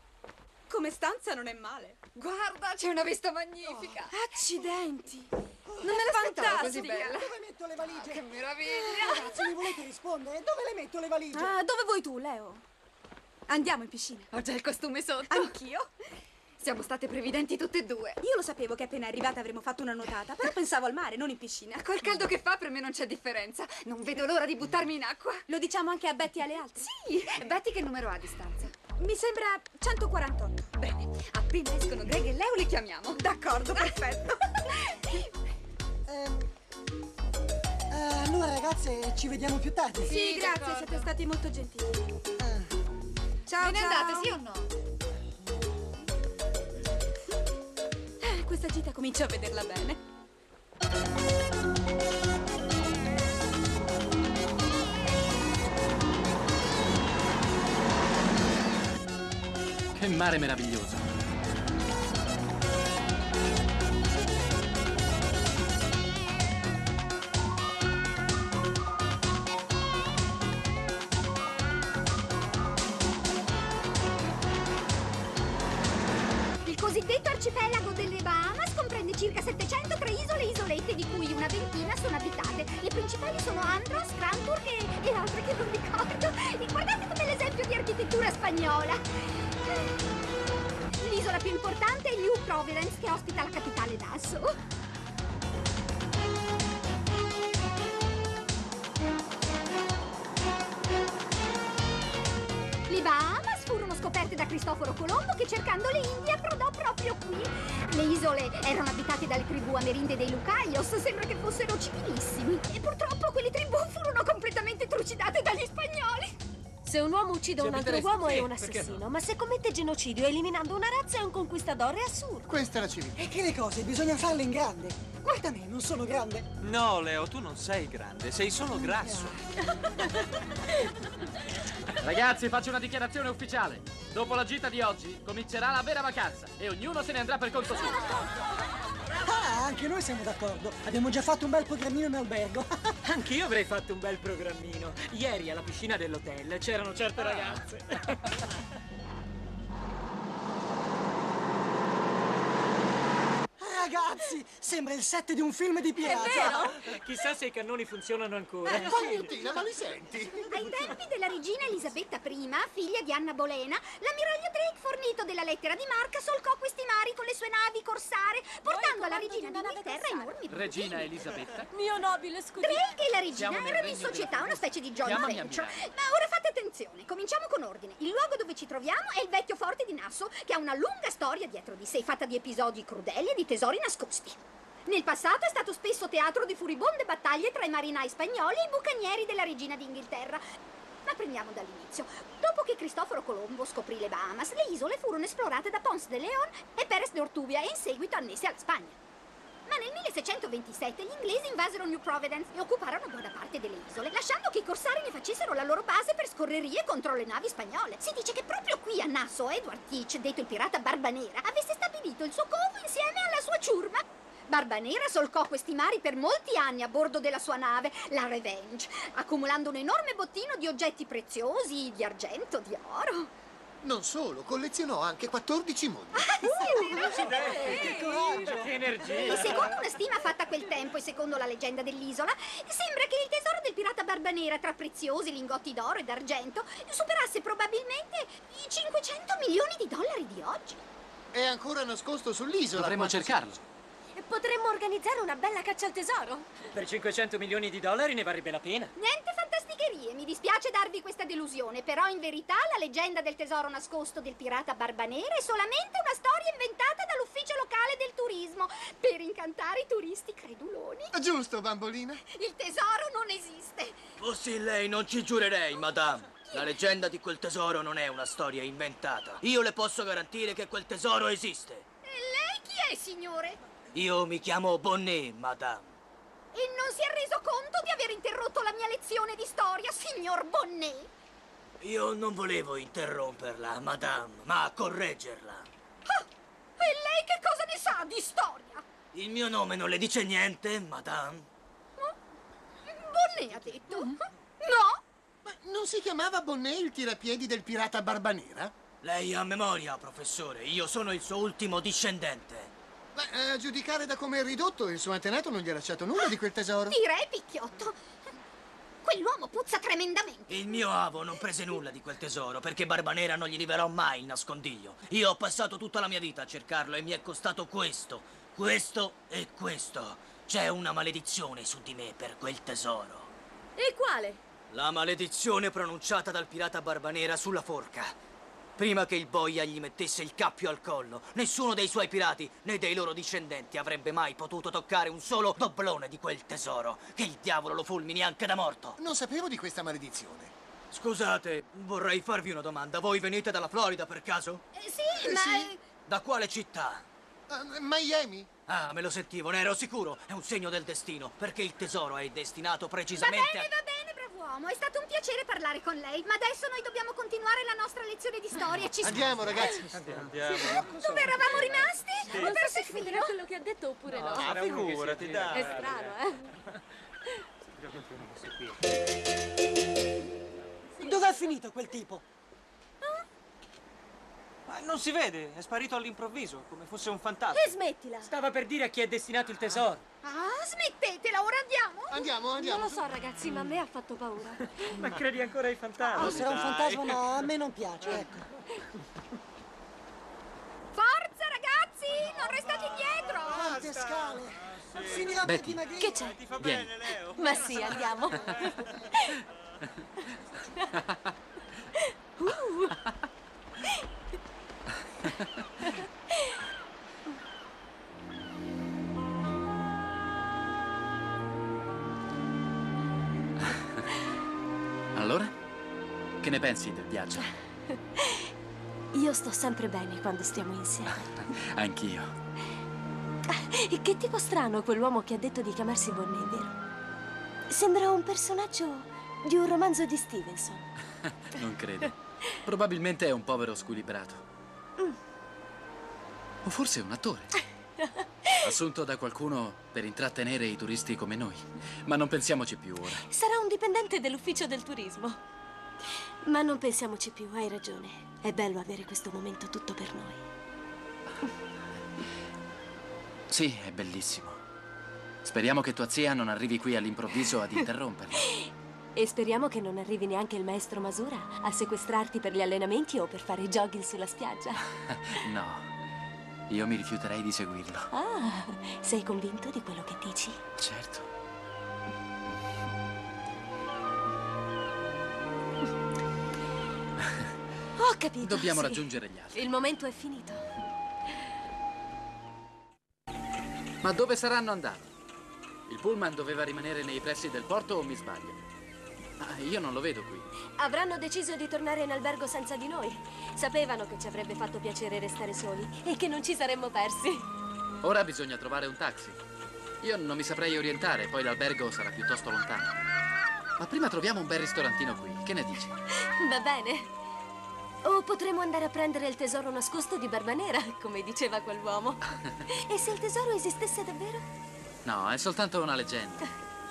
Come stanza non è male. Guarda, c'è una vista magnifica. Accidenti. Non me l'aspettavo così Fantastica. bella. Dove metto le valigie? Che meraviglia! Ragazzi, mi volete rispondere? Dove le metto le valigie? Ah, dove vuoi tu, Leo? Andiamo in piscina. Ho già il costume sotto. Anch'io. Siamo state previdenti tutte e due. Io lo sapevo che appena arrivata avremmo fatto una nuotata, però pensavo al mare, non in piscina. Col caldo che fa per me non c'è differenza. Non vedo l'ora di buttarmi in acqua. Lo diciamo anche a Betty e alle altre? Sì, Betty che numero ha a distanza? Mi sembra 148. Bene, appena escono Greg e Leo li chiamiamo. D'accordo, perfetto. Allora ragazze, ci vediamo più tardi. Sì, grazie, siete stati molto gentili. Ciao, Ve ne andate, sì o no? Questa gita comincio a vederla bene. Che mare meraviglioso. Il cosiddetto arcipelago delle Bahamas comprende circa 703 isole e isolette, di cui una ventina sono abitate. Le principali sono Andros, Cranburg e altre che non ricordo. E guardate com'è l'esempio di architettura spagnola. L'isola più importante è New Providence, che ospita la capitale Nassau. Le Bahamas furono scoperte da Cristoforo Colombo, che cercando le Indie approdò proprio qui. Le isole erano abitate dalle tribù amerindi dei Lucayos, sembra che fossero civilissimi. E purtroppo quelle tribù furono completamente trucidate dagli spagnoli. Se un uomo uccide un altro uomo è un perché assassino, ma se commette genocidio eliminando una razza è un conquistador, è assurdo. Questa è la civiltà. E che le cose bisogna farle in grande. Guarda me, non sono grande. No, Leo, tu non sei grande, sei solo grasso. Ragazzi, faccio una dichiarazione ufficiale. Dopo la gita di oggi comincerà la vera vacanza e ognuno se ne andrà per conto suo. Ah, anche noi siamo d'accordo. Abbiamo già fatto un bel programmino in albergo. Anch'io avrei fatto un bel programmino. Ieri alla piscina dell'hotel c'erano certe ragazze. Ragazzi, sembra il set di un film di pirata. È vero? Chissà se i cannoni funzionano ancora. Valentina, ma li senti? Ai tempi della regina Elisabetta I, figlia di Anna Bolena, l'ammiraglio Drake, fornito della lettera di marca, solcò questi mari con le sue navi corsare, portando alla regina d'Inghilterra enormi problemi. Regina Elisabetta. Mio nobile, scusi. Drake e la regina Siamo nel erano in regno società, della una specie di joint Chiamami a venture. Milano. Ma ora fate attenzione, cominciamo con ordine. Il luogo dove ci troviamo è il vecchio forte di Nassau, che ha una lunga storia dietro di sé, fatta di episodi crudeli e di tesori nascosti. Nel passato è stato spesso teatro di furibonde battaglie tra i marinai spagnoli e i bucanieri della regina d'Inghilterra. Ma prendiamo dall'inizio. Dopo che Cristoforo Colombo scoprì le Bahamas, le isole furono esplorate da Ponce de León e Pérez de Ortubia e in seguito annesse alla Spagna. Ma nel 1627 gli inglesi invasero New Providence e occuparono buona parte delle isole, lasciando che i corsari ne facessero la loro base per scorrerie contro le navi spagnole. Si dice che proprio qui a Nassau Edward Teach, detto il pirata Barbanera, avesse stabilito il suo covo insieme alla sua ciurma. Barbanera solcò questi mari per molti anni a bordo della sua nave, la Revenge, accumulando un enorme bottino di oggetti preziosi, di argento, di oro. Non solo, collezionò anche 14 mondi. Che coraggio! Che energia! E secondo una stima fatta a quel tempo e secondo la leggenda dell'isola, sembra che il tesoro del pirata Barbanera, tra preziosi lingotti d'oro ed argento, superasse probabilmente i 500 milioni di dollari di oggi. È ancora nascosto sull'isola. Dovremmo cercarlo. Potremmo organizzare una bella caccia al tesoro. Per 500 milioni di dollari ne varrebbe la pena. Niente fantasticherie, mi dispiace darvi questa delusione, però in verità la leggenda del tesoro nascosto del pirata Barbanera è solamente una storia inventata dall'ufficio locale del turismo per incantare i turisti creduloni. Giusto, bambolina? Il tesoro non esiste. Fossi lei non ci giurerei, madame. La leggenda di quel tesoro non è una storia inventata. Io le posso garantire che quel tesoro esiste. E lei chi è, signore? Io mi chiamo Bonnet, madame. E non si è reso conto di aver interrotto la mia lezione di storia, signor Bonnet? Io non volevo interromperla, madame, ma correggerla. Ah, e lei che cosa ne sa di storia? Il mio nome non le dice niente, madame? Bonnet ha detto? No? Ma non si chiamava Bonnet il tirapiedi del pirata Barbanera? Lei ha memoria, professore. Io sono il suo ultimo discendente. Beh, a giudicare da come è ridotto, il suo antenato non gli ha lasciato nulla di quel tesoro. Direi, Picchiotto. Quell'uomo puzza tremendamente. Il mio avo non prese nulla di quel tesoro perché Barbanera non gli rivelò mai il nascondiglio. Io ho passato tutta la mia vita a cercarlo e mi è costato questo, questo e questo. C'è una maledizione su di me per quel tesoro. E quale? La maledizione pronunciata dal pirata Barbanera sulla forca. Prima che il boia gli mettesse il cappio al collo, nessuno dei suoi pirati né dei loro discendenti avrebbe mai potuto toccare un solo doblone di quel tesoro. Che il diavolo lo fulmini anche da morto. Non sapevo di questa maledizione. Scusate, vorrei farvi una domanda. Voi venite dalla Florida per caso? Sì, ma... Sì. Da quale città? Miami? Ah, me lo sentivo, ne ero sicuro. È un segno del destino, perché il tesoro è destinato precisamente Va bene, brav'uomo. È stato un piacere parlare con lei, ma adesso noi dobbiamo continuare la nostra lezione di storia. Andiamo, ragazzi. Andiamo. Dove eravamo rimasti? Ho perso il filo. Quello che ha detto oppure no? Figurati, dai. È strano, Dov'è finito quel tipo? Ma non si vede, è sparito all'improvviso, come fosse un fantasma. E smettila. Stava per dire a chi è destinato il tesoro. Ah, smettetela, ora andiamo? Andiamo. Non lo so, ragazzi, ma a me ha fatto paura. Ma credi ancora ai fantasmi? Oh, sarà un fantasma, ma a me non piace, ecco. Forza, ragazzi! Non restate indietro! Quante scale! Finirà per Betty. dimagrire. Che c'è? Vieni. Ma sì, andiamo. Allora? Che ne pensi del viaggio? Io sto sempre bene quando stiamo insieme. Anch'io. Che tipo strano quell'uomo che ha detto di chiamarsi Bonnie, vero? Sembra un personaggio di un romanzo di Stevenson. Non credo. Probabilmente è un povero squilibrato. O forse un attore. Assunto da qualcuno per intrattenere i turisti come noi. Ma non pensiamoci più ora. Sarà un dipendente dell'ufficio del turismo. Ma non pensiamoci più, hai ragione. È bello avere questo momento tutto per noi. Sì, è bellissimo. Speriamo che tua zia non arrivi qui all'improvviso ad interromperli. E speriamo che non arrivi neanche il maestro Masura a sequestrarti per gli allenamenti o per fare jogging sulla spiaggia. No, io mi rifiuterei di seguirlo. Ah, sei convinto di quello che dici? Certo. Ho capito. Dobbiamo sì. raggiungere gli altri. Il momento è finito. Ma dove saranno andati? Il pullman doveva rimanere nei pressi del porto o mi sbaglio? Io non lo vedo qui. Avranno deciso di tornare in albergo senza di noi. Sapevano che ci avrebbe fatto piacere restare soli e che non ci saremmo persi. Ora bisogna trovare un taxi. Io non mi saprei orientare, poi l'albergo sarà piuttosto lontano. Ma prima troviamo un bel ristorantino qui. Che ne dici? Va bene. O potremmo andare a prendere il tesoro nascosto di Barbanera, come diceva quell'uomo. E se il tesoro esistesse davvero? No, è soltanto una leggenda.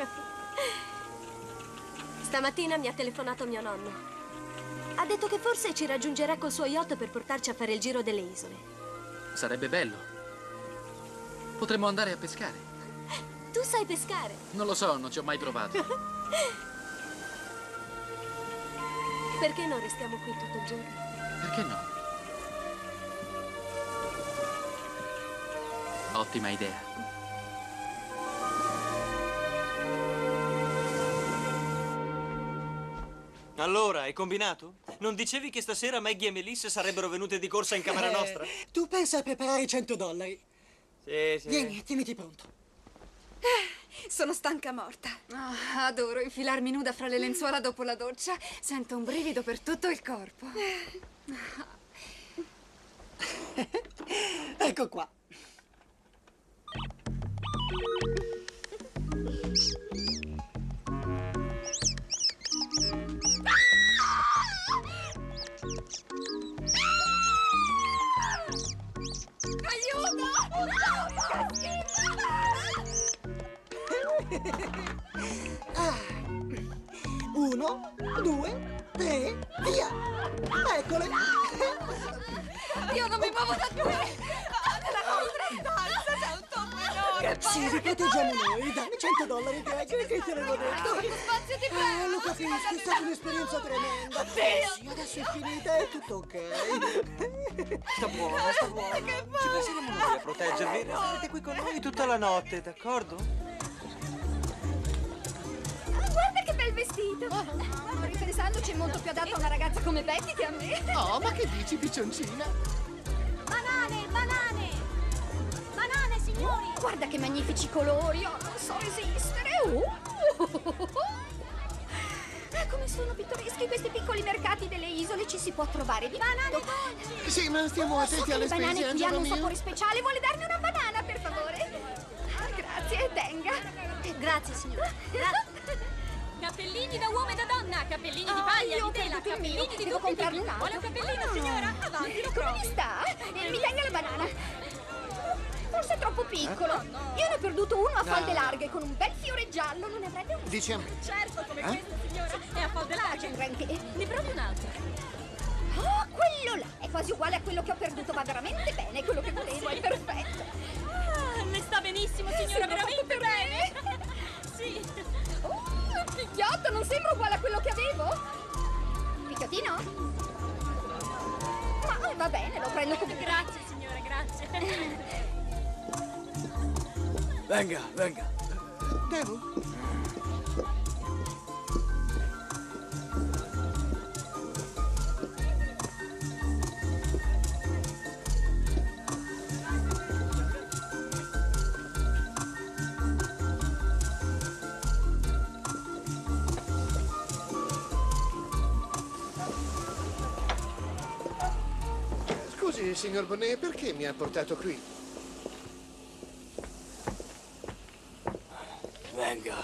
Stamattina mi ha telefonato mio nonno. Ha detto che forse ci raggiungerà col suo yacht per portarci a fare il giro delle isole. Sarebbe bello. Potremmo andare a pescare. Tu sai pescare? Non lo so, non ci ho mai provato. Perché non restiamo qui tutto il giorno? Perché no? Ottima idea. Allora, hai combinato? Non dicevi che stasera Maggie e Melissa sarebbero venute di corsa in camera nostra? Tu pensa a preparare $100. Sì. Vieni, tieniti pronto. Sono stanca morta. Adoro infilarmi nuda fra le lenzuola dopo la doccia. Sento un brivido per tutto il corpo. Ecco qua. Ah. 1, 2, 3, via! Eccole! Io non mi muovo da qui! Nella nostra stanza! Sì, vi proteggiamo noi. Dammi $100, Greg, che te l'avevo detto. Spazio, ti prego. Lo capisco, è stata un'esperienza tremenda. Sì, adesso è finita, è tutto ok. Sta buona, sta buona. Ci penseremo noi a proteggervi. Sarete qui con noi tutta la notte, d'accordo? Guarda che bel vestito! Ripensandoci è molto più adatto a una ragazza come Betty che a me. Oh, ma che dici, piccioncina? Banane, banane! Banane, signori! Guarda che magnifici colori, oh, non so resistere. Come sono pittoreschi questi piccoli mercati delle isole, ci si può trovare di banane tutto. Sì, ma stiamo attenti alle spese, Le banane qui hanno un mio. sapore speciale, vuole darmi una banana, per favore? Grazie, tenga. Grazie, signora. Grazie. Cappellini da uomo e da donna, cappellini di paglia, io di tela, ho perduto il cappellini mio. di Devo tutti i comprarne tipi. un Vuole un altro? cappellino, signora? Avanti, lo Come provi. mi sta? Mi tenga la banana. Forse è troppo piccolo. Io ne ho perduto uno a falde larghe con un bel fiore giallo, non ne avrebbe un? Dici a me. Certo, come questo, signora. È a falde larghe. Ne provi un altro. Oh, quello là è quasi uguale a quello che ho perduto, va veramente bene, quello che volevo, è perfetto. Ah, le sta benissimo, signora, veramente bene. Sì. Picchiotto, non sembra uguale a quello che avevo? Picchiottino? Ma va bene, lo prendo come... Grazie, signora, grazie. Venga, venga. Devo? Scusi, signor Bonnet, perché mi ha portato qui? Venga.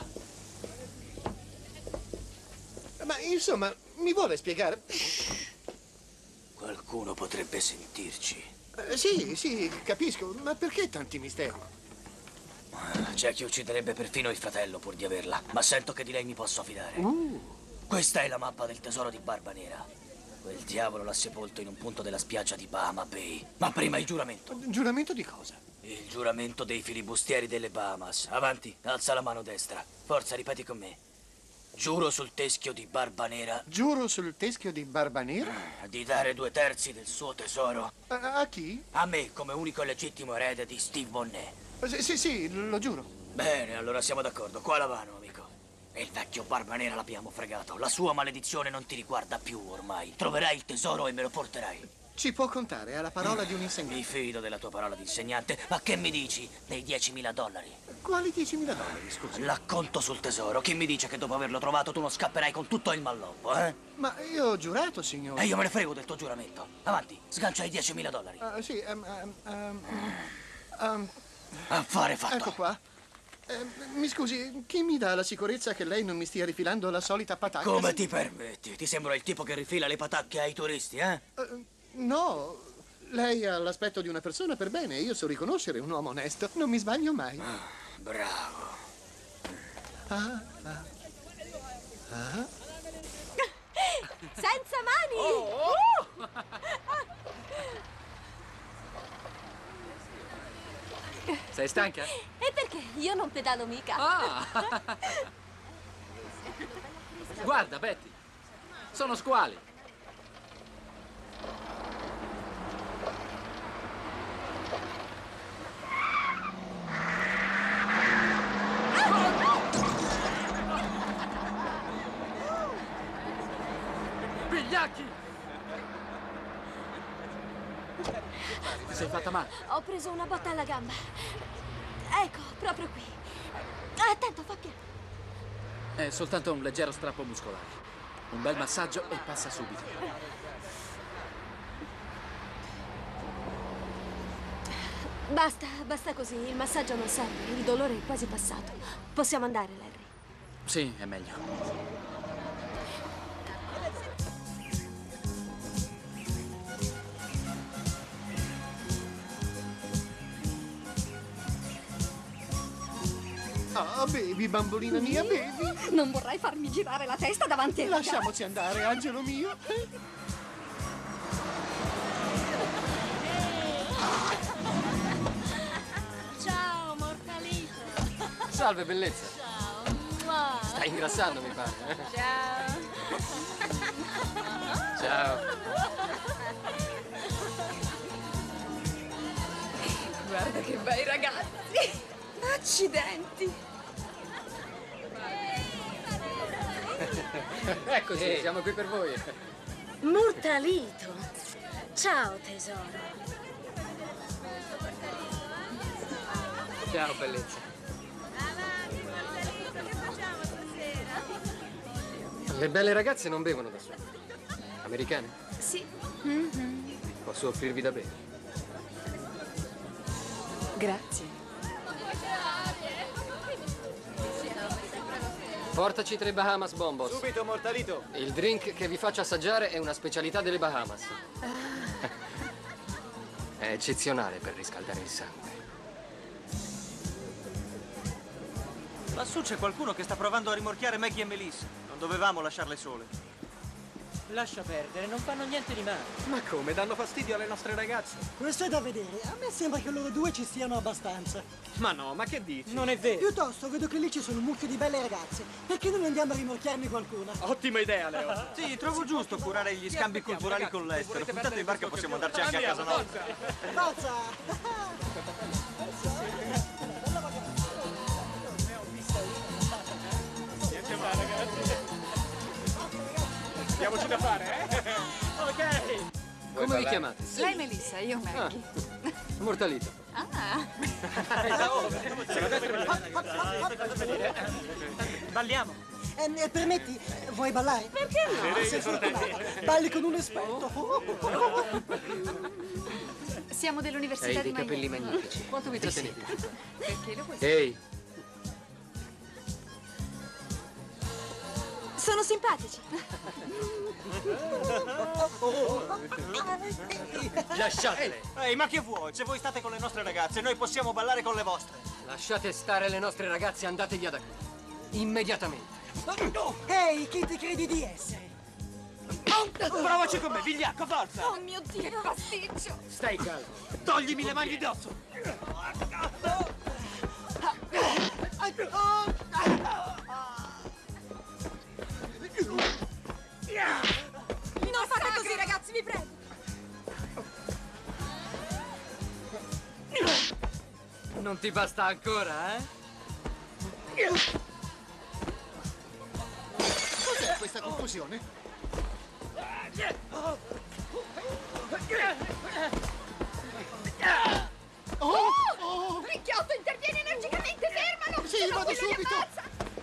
Ma insomma, mi vuole spiegare? Qualcuno potrebbe sentirci. Sì, capisco, ma perché tanti misteri? C'è chi ucciderebbe perfino il fratello pur di averla, ma sento che di lei mi posso fidare. Questa è la mappa del tesoro di Barbanera. Quel diavolo l'ha sepolto in un punto della spiaggia di Bahama Bay. Ma prima il giuramento. Giuramento di cosa? Il giuramento dei filibustieri delle Bahamas. Avanti, alza la mano destra. Forza, ripeti con me. Giuro sul teschio di Barbanera. Giuro sul teschio di Barbanera? Di dare 2/3 del suo tesoro. A chi? A me, come unico e legittimo erede di Steve Bonnet. Sì, lo giuro. Bene, allora siamo d'accordo. Qua la mano, amico. E il vecchio Barbanera l'abbiamo fregato. La sua maledizione non ti riguarda più ormai. Troverai il tesoro e me lo porterai. Ci può contare alla parola di un insegnante. Mi fido della tua parola di insegnante. Ma che mi dici dei $10.000? Quali $10.000, scusi? L'acconto sul tesoro. Chi mi dice che dopo averlo trovato tu non scapperai con tutto il malloppo, eh? Ma io ho giurato, signore. E io me ne frego del tuo giuramento. Avanti, sgancia i $10.000. Sì, Affare fatto. Ecco qua. Mi scusi, chi mi dà la sicurezza che lei non mi stia rifilando la solita patacca? Come ti permetti? Ti sembra il tipo che rifila le patacche ai turisti, eh? No, lei ha l'aspetto di una persona per bene. Io so riconoscere un uomo onesto. Non mi sbaglio mai. Bravo. Senza mani! Sei stanca? E perché? Io non pedalo mica. Guarda, Betty. Sono squali. Vigliacchi! Ti sei fatta male? Ho preso una botta alla gamba. Ecco, proprio qui. Attento, fa piano. È soltanto un leggero strappo muscolare. Un bel massaggio e passa subito. Basta così. Il massaggio non serve. Il dolore è quasi passato. Possiamo andare, Larry. Sì, è meglio. Ah, bevi, bambolina mia, bevi. Non vorrai farmi girare la testa davanti a... Lasciamoci andare, angelo mio. Ciao, mortalito. Salve, bellezza. Ciao. Stai ingrassando, mi pare. Ciao. Ciao. Guarda che bei ragazzi. Accidenti. Eccoci, siamo qui per voi. Mortalito. Ciao, tesoro. Ciao, bellezza. Le belle ragazze non bevono da sole. Americane? Sì. Posso offrirvi da bere? Grazie. Portaci 3 Bahamas Bombos. Subito, Mortalito. Il drink che vi faccio assaggiare è una specialità delle Bahamas. È eccezionale per riscaldare il sangue. Lassù c'è qualcuno che sta provando a rimorchiare Maggie e Melissa. Non dovevamo lasciarle sole. Lascia perdere, non fanno niente di male. Ma come? Danno fastidio alle nostre ragazze? Questo è da vedere. A me sembra che loro due ci siano abbastanza. Ma no, ma che dici? Non è vero. Piuttosto vedo che lì ci sono un mucchio di belle ragazze. Perché non andiamo a rimorchiarne qualcuna? Ottima idea, Leo. Sì, trovo giusto curare gli scambi culturali con l'estero. Puntate in barca, possiamo andarci anche a casa nostra. Forza! Diamoci da fare, eh? Ok. Come vi chiamate? Lei Melissa, io Maggie. Mortalito. Ah. Balliamo. Permetti, vuoi ballare? Perché no? Sei fortunato. Balli con un esperto. Siamo dell'Università Hai di dei capelli Miami. magnifici. Quanto vi trattenete? Perché lo vuoi? Ehi, Sono simpatici. lasciatele. Ehi, ma che vuoi? Se voi state con le nostre ragazze, noi possiamo ballare con le vostre. Lasciate stare le nostre ragazze e andate via da qui. Immediatamente. Ehi, chi ti credi di essere? Provaci con me, vigliacco, forza! Oh mio Dio! Che pasticcio! Stai calmo. Toglimi le mani d'osso! Non fate così, ragazzi, vi prego! Non ti basta ancora, eh? Cos'è questa confusione? Ricchiotto, intervieni energicamente, fermalo! Sì, se no vado quello li subito. ammazza.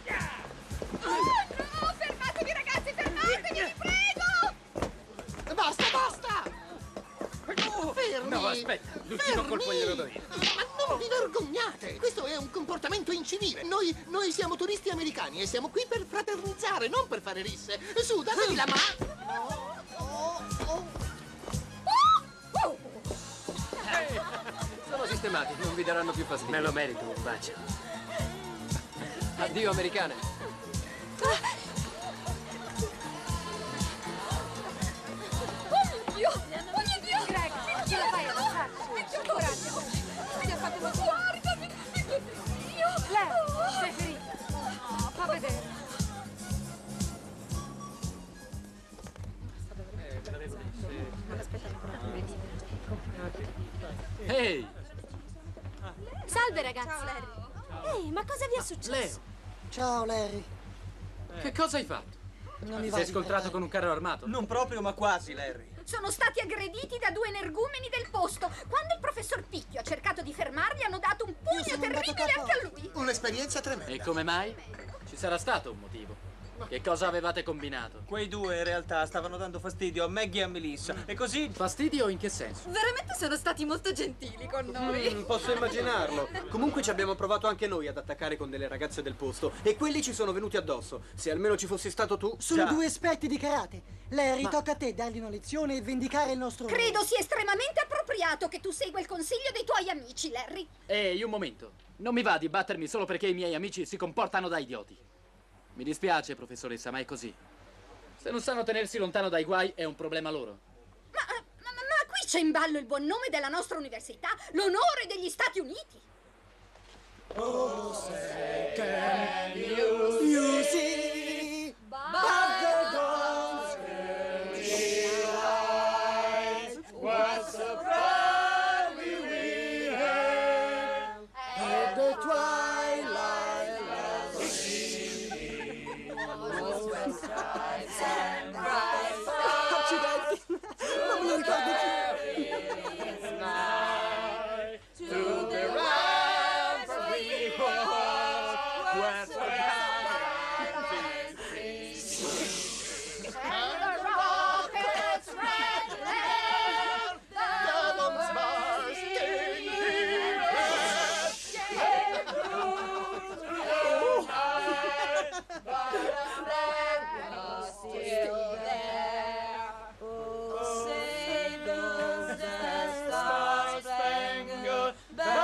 Oh no, fermatevi ragazzi, fermatevi, vi prego! Basta, basta! Fermi! No, aspetta, l'ultimo colpo glielo do io. Ma non vi vergognate! Questo è un comportamento incivile. Noi siamo turisti americani e siamo qui per fraternizzare, non per fare risse. Su, datevi la mano! Sono sistemati, non vi daranno più fastidio. Me lo merito, un bacio. Addio, americane. Oh mio Dio! Greg, non ce la fai a passarci. Che coraggio! Mi ha fatto così. Guardami! Dio! Leo, sei ferita. Fa vedere. Ehi! Salve, ragazzi. Ciao, Larry. Ehi, ma cosa vi è successo? Leo, Ciao, Larry. che cosa hai fatto? Non mi Ti va sei di scontrato parlare. con un carro armato? Non proprio, ma quasi, Larry. Sono stati aggrediti da due energumeni del posto. Quando il professor Picchio ha cercato di fermarli, hanno dato un pugno sono andato terribile capo. anche a lui. Un'esperienza tremenda. E come mai? Ci sarà stato un motivo. Che cosa avevate combinato? Quei due in realtà stavano dando fastidio a Maggie e a Melissa. E così... Fastidio in che senso? Veramente sono stati molto gentili con noi. Posso immaginarlo. Comunque ci abbiamo provato anche noi ad attaccare con delle ragazze del posto. E quelli ci sono venuti addosso. Se almeno ci fossi stato tu... Sono già. due esperti di karate. Larry, tocca a te dargli una lezione e vendicare il nostro onore. Credo sia estremamente appropriato che tu segua il consiglio dei tuoi amici, Larry. Ehi, un momento. Non mi va di battermi solo perché i miei amici si comportano da idioti. Mi dispiace, professoressa, ma è così. Se non sanno tenersi lontano dai guai, è un problema loro. Ma qui c'è in ballo il buon nome della nostra università, l'onore degli Stati Uniti. Oh, sei Can you see but the dawn's early light? What surprise we have at the twilight last evening. Was skies and bright stars. Non me lo ricordo più. To the ramparts we walk, west of and the rockets red glare, the bombs bursting in us, came through the night, but the flag was still there. Oh, say does the star-spangled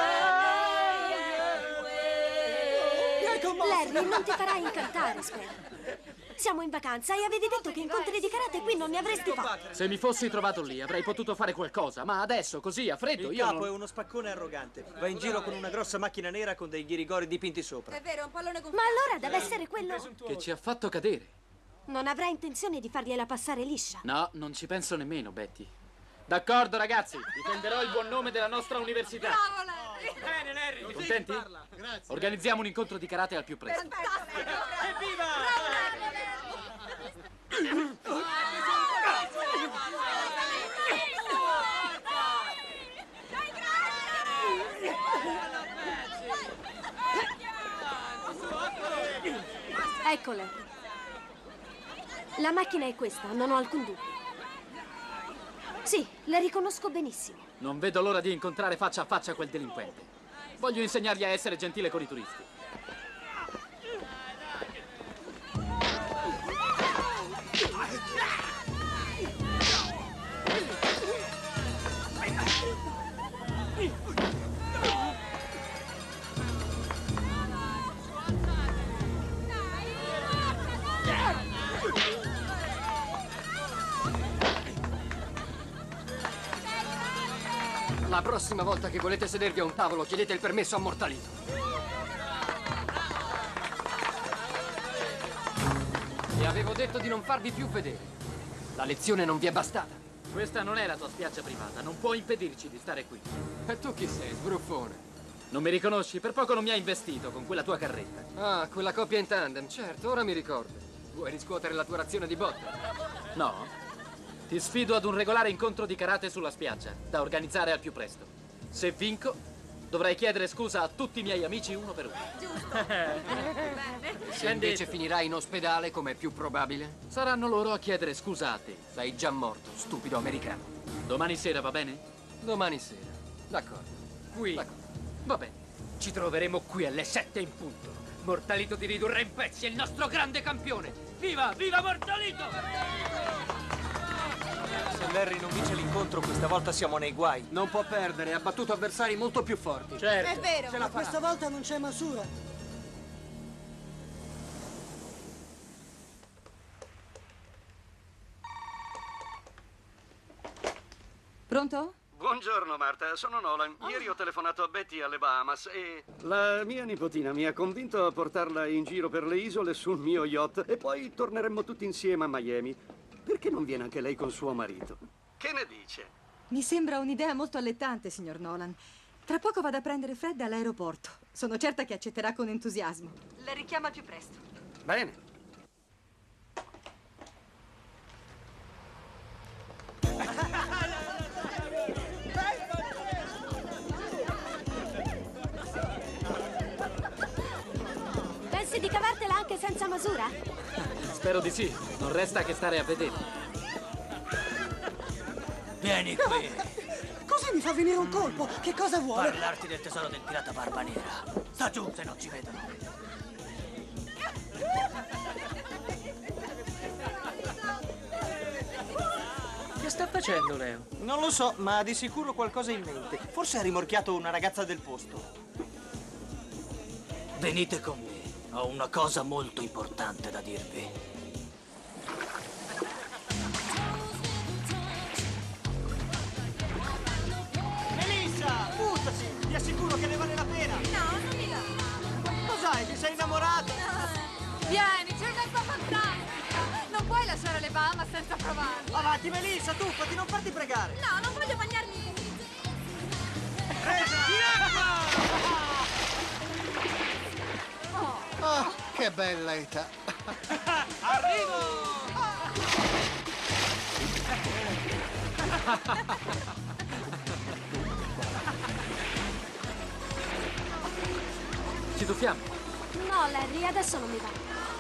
Larry, non ti farai incantare, spero. Siamo in vacanza e avevi detto che incontri di karate qui non ne avresti fatti. Se mi fossi trovato lì avrei potuto fare qualcosa, ma adesso, così, a freddo, Il io capo non... è uno spaccone arrogante. Va in giro con una grossa macchina nera con dei ghirigori dipinti sopra. È vero, un pallone con... Ma allora deve essere quello... Che ci ha fatto cadere. Non avrai intenzione di fargliela passare liscia. No, non ci penso nemmeno, Betty. D'accordo, ragazzi, difenderò il buon nome della nostra università. Bravo, Larry! Bene, Larry, Contenti? Organizziamo un incontro di karate al più presto. Fantastico! Evviva! Ecco, Larry. La macchina è questa, non ho alcun dubbio. Sì, la riconosco benissimo. Non vedo l'ora di incontrare faccia a faccia quel delinquente. Voglio insegnargli a essere gentile con i turisti. La prossima volta che volete sedervi a un tavolo, chiedete il permesso a Mortalito. E avevo detto di non farvi più vedere. La lezione non vi è bastata. Questa non è la tua spiaggia privata, non può impedirci di stare qui. E tu chi sei, sbruffone? Non mi riconosci? Per poco non mi hai investito con quella tua carretta. Ah, quella coppia in tandem, certo, ora mi ricordo. Vuoi riscuotere la tua razione di botte? No? Ti sfido ad un regolare incontro di karate sulla spiaggia, da organizzare al più presto. Se vinco, dovrai chiedere scusa a tutti i miei amici uno per uno. Se invece finirai in ospedale, com'è più probabile? Saranno loro a chiedere scusa a te. Sei già morto, stupido americano. Domani sera va bene? Domani sera. D'accordo. Qui. D'accordo. Va bene. Ci troveremo qui alle 7 in punto. Mortalito ti ridurrà in pezzi, è il nostro grande campione. Viva, viva Mortalito! Se Larry non vince l'incontro, questa volta siamo nei guai. Non può perdere, ha battuto avversari molto più forti. Certo. È vero. Ma questa volta non c'è Masura. Pronto? Buongiorno Marta, sono Nolan. Ieri ho telefonato a Betty alle Bahamas e la mia nipotina mi ha convinto a portarla in giro per le isole sul mio yacht e poi torneremmo tutti insieme a Miami. Perché non viene anche lei con suo marito? Che ne dice? Mi sembra un'idea molto allettante, signor Nolan. Tra poco vado a prendere Fred all'aeroporto. Sono certa che accetterà con entusiasmo. La richiama più presto. Bene. Pensi di cavartela anche senza Masura? Spero di sì. Non resta che stare a vedere. Vieni qui. Così mi fa venire un colpo. Che cosa vuole? Parlarti del tesoro del pirata Barba Nera. Sta giù se non ci vedono. Che sta facendo, Leo? Non lo so, ma ha di sicuro qualcosa in mente. Forse ha rimorchiato una ragazza del posto. Venite con me. Ho una cosa molto importante da dirvi. Melissa, buttati! Ti assicuro che ne vale la pena! No, non mi va. Cos'hai? Ti sei innamorato? Vieni, c'è una cosa fantastica! Non puoi lasciare le Bahamas senza provarle! Avanti, Melissa, tuffati, non farti pregare! No, non voglio bagnarmi in Oh, che bella età! Arrivo! Ci tuffiamo? No, Larry, adesso non mi va.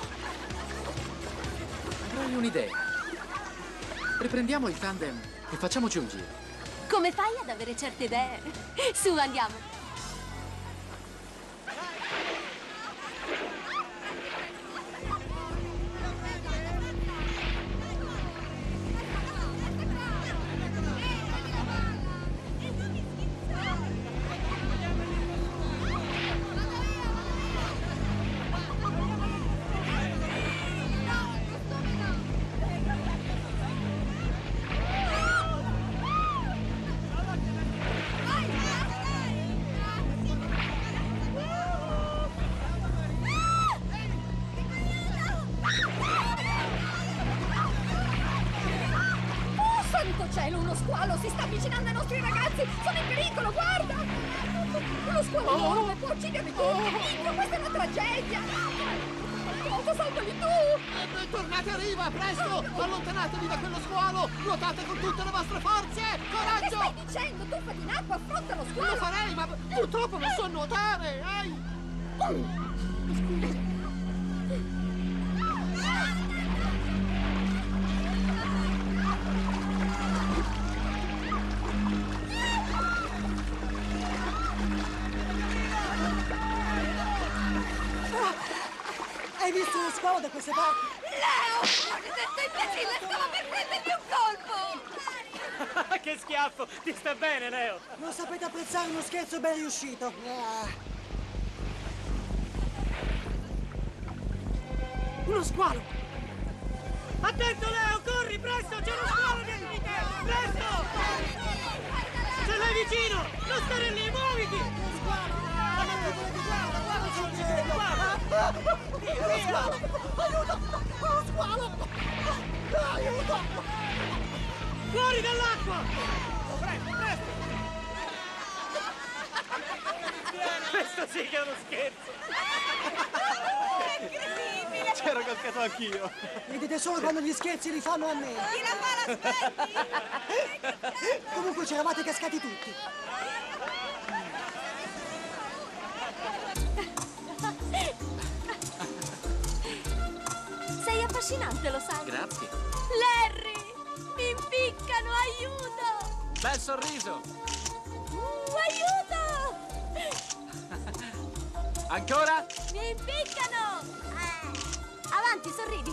Avrei un'idea. Riprendiamo il tandem e facciamoci un giro. Come fai ad avere certe idee? Su, andiamo. Uno squalo si sta avvicinando ai nostri ragazzi! Sono in pericolo, guarda! Uno squalo enorme può ucciderli tutti! Minchia, questa è una tragedia! Cosa, salvali tu! Tornate a riva, presto! Allontanatevi da quello squalo! Nuotate con tutte le vostre forze! Coraggio! Che stai dicendo? Tuffati in acqua, affronta lo squalo! Lo farei, ma purtroppo non so nuotare! Hai visto uno squalo da queste parti? Leo! Maledetto imbecille, stava per prendermi un colpo! Che schiaffo! Ti sta bene, Leo? Non sapete apprezzare uno scherzo ben riuscito. Uno squalo! Attento, Leo! Corri, presto! C'è uno squalo dietro di te! Presto! Ce l'hai vicino! Non stare lì, muoviti! Lo squalo! Aiuto! Lo squalo! Aiuto! Fuori dall'acqua! Presto, presto! Questo sì che è uno scherzo! È incredibile! C'ero cascato anch'io! Vedete solo quando gli scherzi li fanno a me! Chi la fa, l'aspetti? Comunque ci eravate cascati tutti! Sei affascinante, lo sai? Grazie. Larry! Mi impiccano, aiuto! Bel sorriso! Aiuto! Ancora? Mi impiccano! Avanti, sorridi!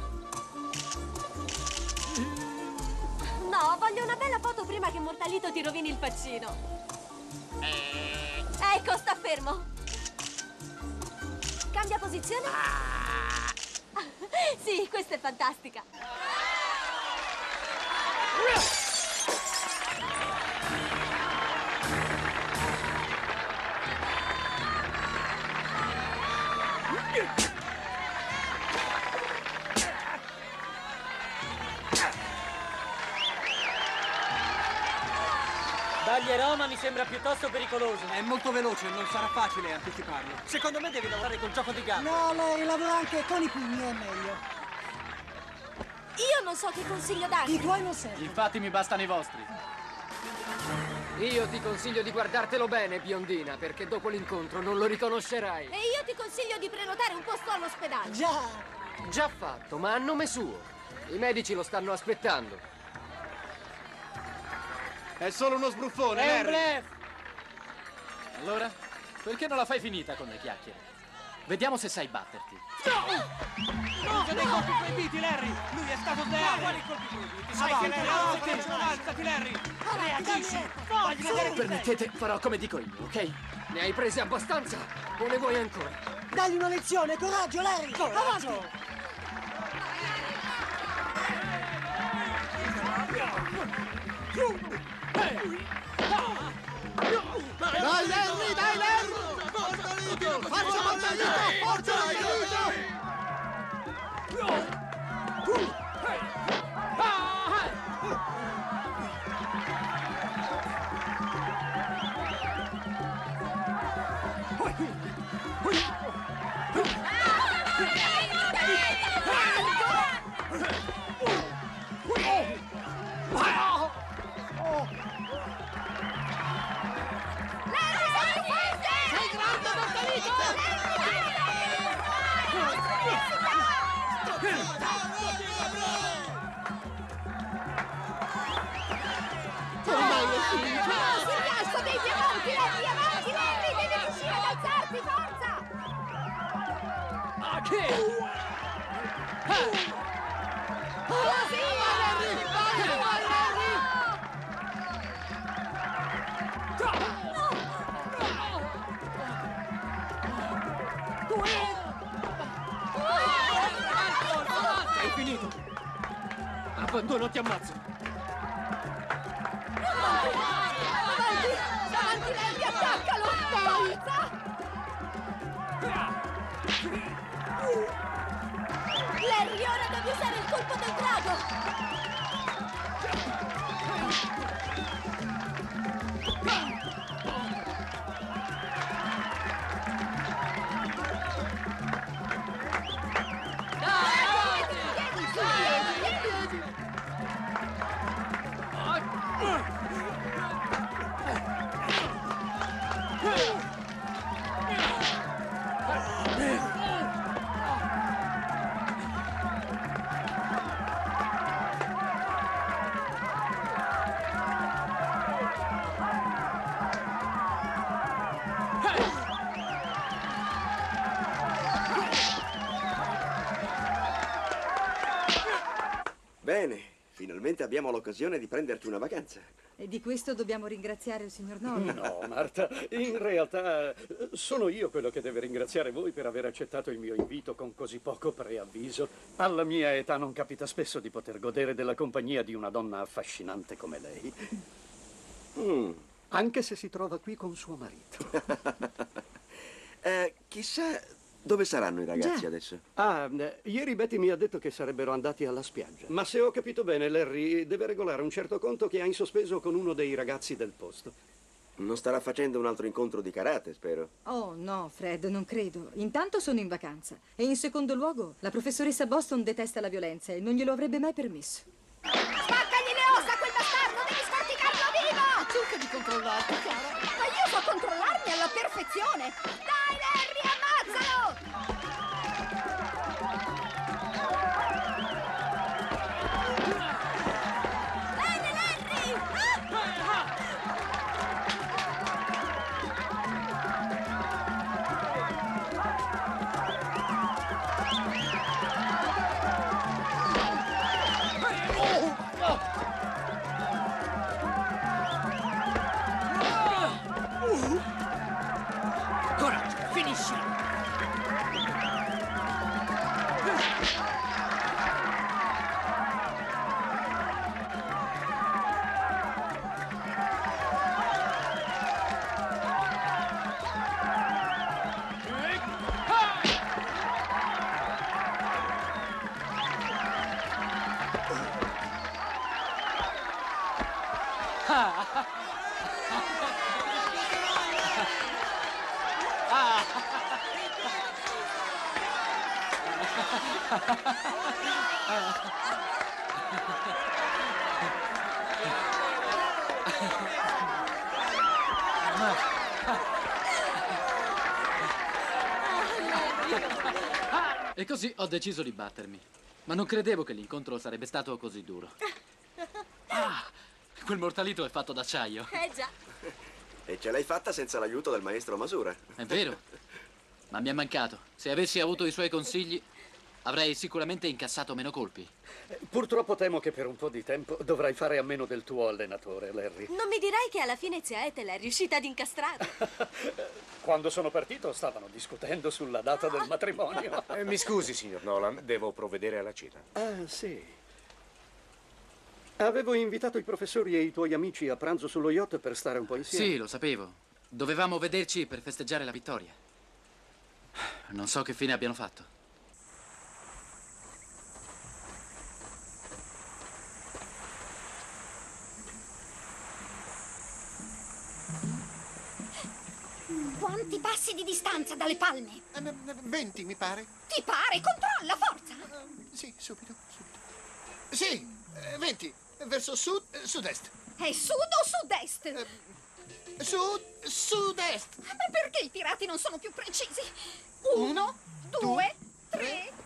No, voglio una bella foto prima che Mortalito ti rovini il faccino. Ecco, sta fermo. Cambia posizione? Sì, questa è fantastica. Dagli Roma mi sembra piuttosto pericoloso. È molto veloce, non sarà facile anticiparlo. Secondo me devi lavorare col gioco di gambe. No, lei lavora anche con i pugni, è meglio. Io non so che consiglio darti. I tuoi non servono. Infatti mi bastano i vostri. Io ti consiglio di guardartelo bene, biondina, perché dopo l'incontro non lo riconoscerai. E io ti consiglio di prenotare un posto all'ospedale. Già! Già fatto, ma a nome suo. I medici lo stanno aspettando. È solo uno sbruffone, È un Larry. blef! Allora, perché non la fai finita con le chiacchiere? Vediamo se sai batterti. Usa dei colpi proibiti, Larry! Lui è stato sleale! Quali colpi proibiti? Sai che Larry alzati, Larry! Reagisci! Fagli vedere chi sei! Permettete, farò come dico io, ok? Ne hai prese abbastanza? O ne vuoi ancora? Dagli una lezione, coraggio, Larry! Coraggio! Avanti! Dai, Larry, dai, Larry! Faccia Mortalito! Forza, Mortalito! Ormai è finito! Si rialza, devi avanti, Larry, devi riuscire ad alzarti, forza! Così! Hai finito! Abbandono, ti ammazzo! Avanti, Larry, attaccalo! Forza! Larry, ora devi usare il colpo del drago! Bene, finalmente abbiamo l'occasione di prenderci una vacanza. E di questo dobbiamo ringraziare il signor Nolan. No, Marta, in realtà sono io quello che deve ringraziare voi per aver accettato il mio invito con così poco preavviso. Alla mia età non capita spesso di poter godere della compagnia di una donna affascinante come lei. Anche se si trova qui con suo marito. Chissà dove saranno i ragazzi adesso. Ieri Betty mi ha detto che sarebbero andati alla spiaggia. Ma se ho capito bene, Larry deve regolare un certo conto che ha in sospeso con uno dei ragazzi del posto. Non starà facendo un altro incontro di karate, spero. Oh, no, Fred, non credo. Intanto sono in vacanza. E in secondo luogo, la professoressa Boston detesta la violenza e non glielo avrebbe mai permesso. Spaccagli le ossa a quel bastardo! Devi scorticarlo vivo! Cerca di controllarti, cara. Ma io so controllarmi alla perfezione! Dai, Larry, ammazzalo! Bene, Larry! Coraggio, finisci! E così ho deciso di battermi. Ma non credevo che l'incontro sarebbe stato così duro. Quel mortalito è fatto d'acciaio. Già. E ce l'hai fatta senza l'aiuto del maestro Masura. È vero. Ma mi è mancato. Se avessi avuto i suoi consigli, avrei sicuramente incassato meno colpi. Purtroppo temo che per un po' di tempo dovrai fare a meno del tuo allenatore, Larry. Non mi dirai che alla fine zia Ethel è riuscita ad incastrare. Quando sono partito stavano discutendo sulla data del matrimonio. Mi scusi, signor Nolan, devo provvedere alla cena. Ah, sì. Avevo invitato i professori e i tuoi amici a pranzo sullo yacht per stare un po' insieme. Sì, lo sapevo. Dovevamo vederci per festeggiare la vittoria. Non so che fine abbiano fatto. Quanti passi di distanza dalle palme? 20, mi pare. Ti pare? Controlla, forza! Sì, subito. Sì, 20. Verso sud-est. È sud o sud-est? Sud-est. Ma perché i tirati non sono più precisi? 1, 2, 3...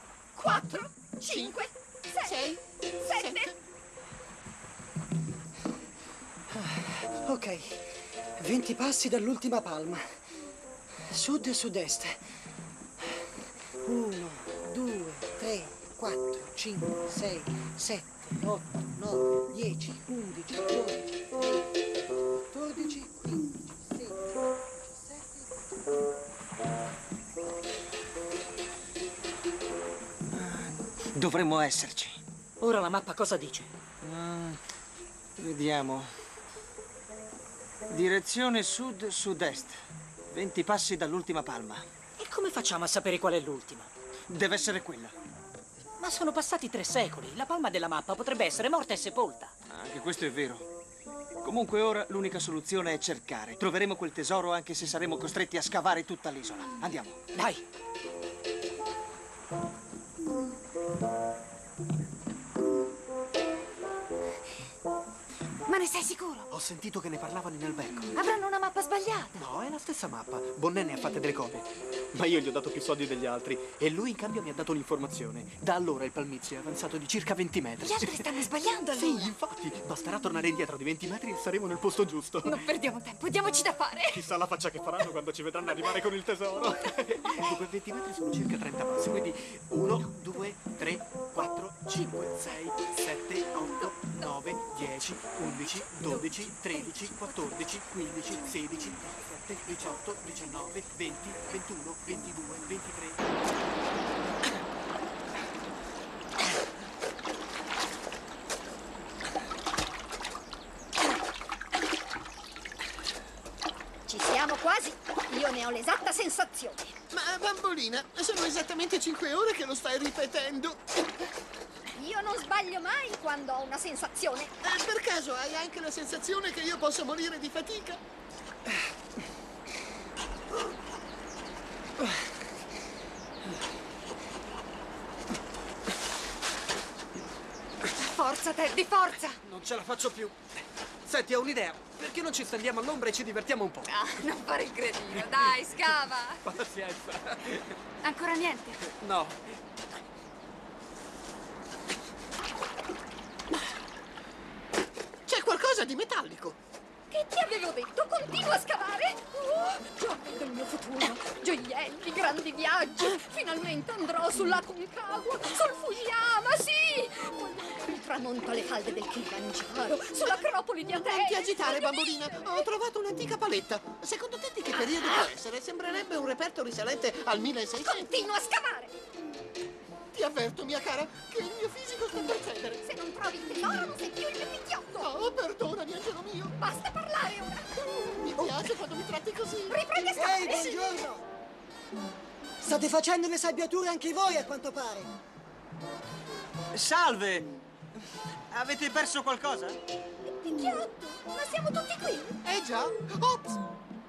passi dall'ultima palma. Sud e sud-est. 1, 2, 3, 4, 5, 6, 7, 8, 9, 10, 11, 12, 13, 14, 15, 16, 17. Dovremmo esserci. Ora la mappa cosa dice? Vediamo. Direzione sud-sud-est. 20 passi dall'ultima palma. E come facciamo a sapere qual è l'ultima? Deve essere quella. Ma sono passati 3 secoli. La palma della mappa potrebbe essere morta e sepolta. Anche questo è vero. Comunque ora l'unica soluzione è cercare. Troveremo quel tesoro anche se saremo costretti a scavare tutta l'isola. Andiamo. Dai. Ma ne sei sicuro? Ho sentito che ne parlavano in albergo. Avranno una mappa sbagliata. No, è la stessa mappa. Bonnet ne ha fatte delle copie. Ma io gli ho dato più soldi degli altri e lui in cambio mi ha dato un'informazione. Da allora il palmizio è avanzato di circa 20 metri. Gli altri stanno sbagliando allora. Sì, infatti. Basterà tornare indietro di 20 metri e saremo nel posto giusto. Non perdiamo tempo, diamoci da fare. Chissà la faccia che faranno quando ci vedranno arrivare con il tesoro. Dunque 20 metri sono circa 30 passi, quindi 1, 2, 3, 4, 5, 6, 7, 8, 9, 10, 11, 12, 13, 14, 15, 16, 17, 18, 19, 20, 21, 22, 23... Ci siamo quasi. Io ne ho l'esatta sensazione. Ma bambolina, sono esattamente 5 ore che lo stai ripetendo. Io non sbaglio mai quando ho una sensazione. Per caso hai anche la sensazione che io possa morire di fatica? Forza, Teddy, forza! Non ce la faccio più. Senti, ho un'idea. Perché non ci stendiamo all'ombra e ci divertiamo un po'? Ah, non fare il cretino, dai, scava! Pazienza. Ancora niente? No. C'è qualcosa di metallico. Che ti avevo detto? Continua a scavare. Giorni del mio futuro. Gioielli, grandi viaggi. Finalmente andrò sulla Concagua, sul Fujiyama, sì! Il tramonto alle falde del Kilimangiaro, sull'Acropoli di Atene. Non ti agitare, bambolina. Ho trovato un'antica paletta. Secondo te di che periodo può essere? Sembrerebbe un reperto risalente al 1600. Continua a scavare. Ti avverto, mia cara, che il mio fisico sta per cedere. Se non trovi il tesoro, non sei più il mio picchiotto. Oh, perdonami, angelo mio. Basta parlare ora. Mi piace quando mi tratti così. Riprendi a scavare. Ehi, buongiorno. State facendo le sabbiature anche voi, a quanto pare. Salve! Avete perso qualcosa? Picchiotto, ma siamo tutti qui. Già. Ops.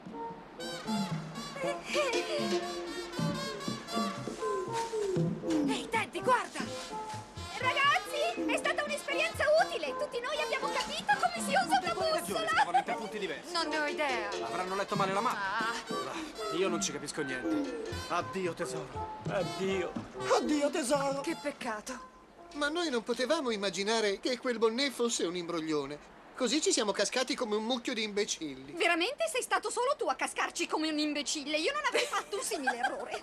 Ehi, Teddy, guarda! Ragazzi, è stata un'esperienza utile. Tutti noi abbiamo capito come si usa una bussola. Stavano in 3 punti diversi. Non ne ho idea. Avranno letto male la mappa. Io non ci capisco niente. Addio, tesoro. Addio. Addio, tesoro. Che peccato. Ma noi non potevamo immaginare che quel Bonnet fosse un imbroglione. Così ci siamo cascati come un mucchio di imbecilli. Veramente sei stato solo tu a cascarci come un imbecille? Io non avrei fatto un simile errore.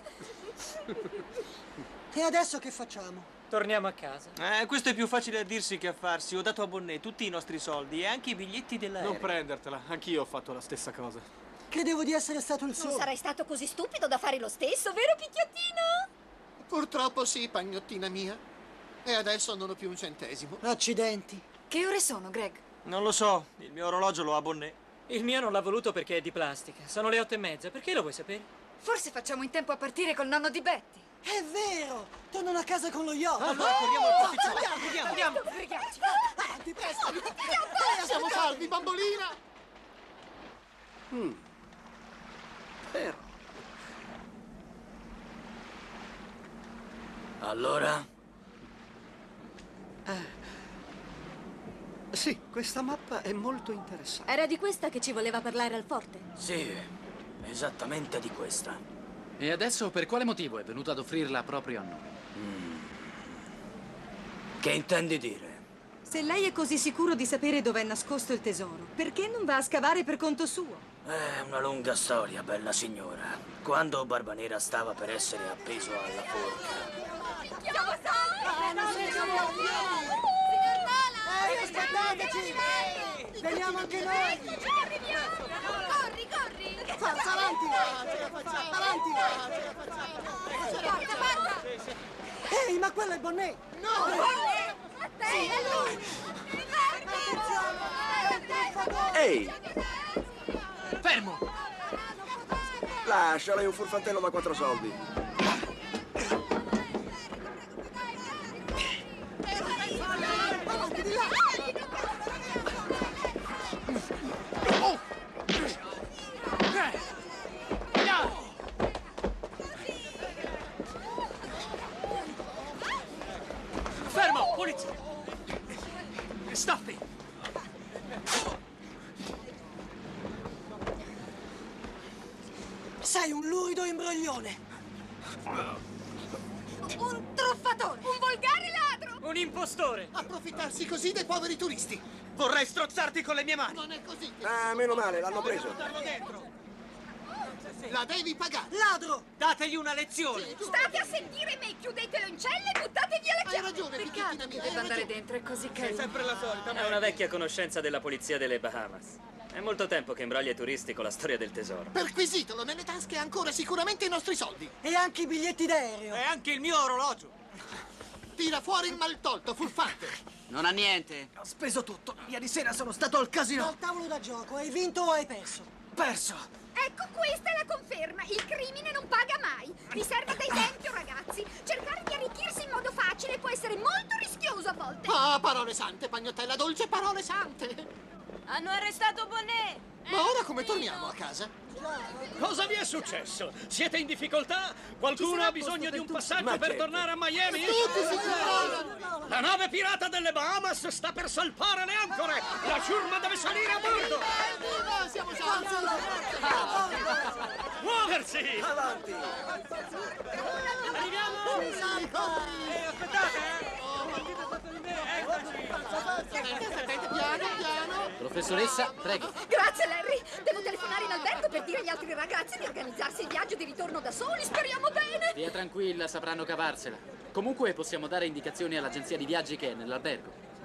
E adesso che facciamo? Torniamo a casa. Questo è più facile a dirsi che a farsi. Ho dato a Bonnet tutti i nostri soldi e anche i biglietti dell'aereo. Non prendertela, anch'io ho fatto la stessa cosa. Credevo di essere stato il solo. Non sarai stato così stupido da fare lo stesso, vero picchiottino? Purtroppo sì, pagnottina mia. E adesso non ho più un centesimo. Accidenti. Che ore sono, Greg? Non lo so, il mio orologio lo ha Bonnet. Il mio non l'ha voluto perché è di plastica. Sono le 8:30. Perché lo vuoi sapere? Forse facciamo in tempo a partire col nonno di Betty. È vero! Tornano a casa con lo yacht! Allora corriamo al pasticciolo! Andiamo! Freghiamoci! Avanti, presto! Siamo salvi, bambolina! Però... Allora? Sì, questa mappa è molto interessante. Era di questa che ci voleva parlare al forte? Sì, esattamente di questa. E adesso per quale motivo è venuto ad offrirla proprio a noi? Che intendi dire? Se lei è così sicuro di sapere dove è nascosto il tesoro, perché non va a scavare per conto suo? È una lunga storia, bella signora. Quando Barbanera stava per essere appeso alla forca... Aspettateci! Veniamo anche noi! Corri, corri! Forza, avanti! Avanti! Porta! Ehi, ma quello è Bonnet! No! Bonnet! A te! Sì, è lui! Ehi! Fermo! Lasciala, è un furfantello da 4 soldi. Avanti, di là! Fermo! Polizia! Staffi! Sei un lurido imbroglione! Un truffatore! Un volgare ladro! Un impostore! Approfittarsi così dei poveri turisti! Vorrei strozzarti con le mie mani! Non è così! Ah, meno male, l'hanno preso. La devi pagare! Ladro! Dategli una lezione! State a sentire me! Chiudetelo in cella e buttate via la chiave! Hai ragione, Peccato che debba andare dentro, è così carino. Sempre la solita. È una vecchia conoscenza della polizia delle Bahamas. È molto tempo che imbroglia i turisti con la storia del tesoro. Perquisitelo, nelle tasche ha ancora sicuramente i nostri soldi. E anche i biglietti d'aereo! E anche il mio orologio! Tira fuori il maltolto, furfante! Non ha niente. Ho speso tutto. Ieri sera sono stato al casino. Dal tavolo da gioco, hai vinto o hai perso? Perso. Ecco, questa è la conferma. Il crimine non paga mai. Vi serve ad esempio, ragazzi. Cercare di arricchirsi in modo facile può essere molto rischioso a volte. Ah, parole sante, pagnottella dolce, parole sante! Hanno arrestato Bonnet! Ma ora come torniamo a casa? Cosa vi è successo? Siete in difficoltà? Qualcuno ha bisogno di un passaggio Ma per certo. tornare a Miami? Tutti si trovano! La nave pirata delle Bahamas sta per salpare le ancore! La ciurma deve salire a bordo! Evviva, siamo salvi! Muoversi! Avanti! Attenti, piano, piano! Professoressa, prego. Grazie, Larry. Devo telefonare in albergo per dire agli altri ragazzi di organizzarsi il viaggio di ritorno da soli. Speriamo bene. Stia tranquilla, sapranno cavarsela. Comunque possiamo dare indicazioni all'agenzia di viaggi che è nell'albergo.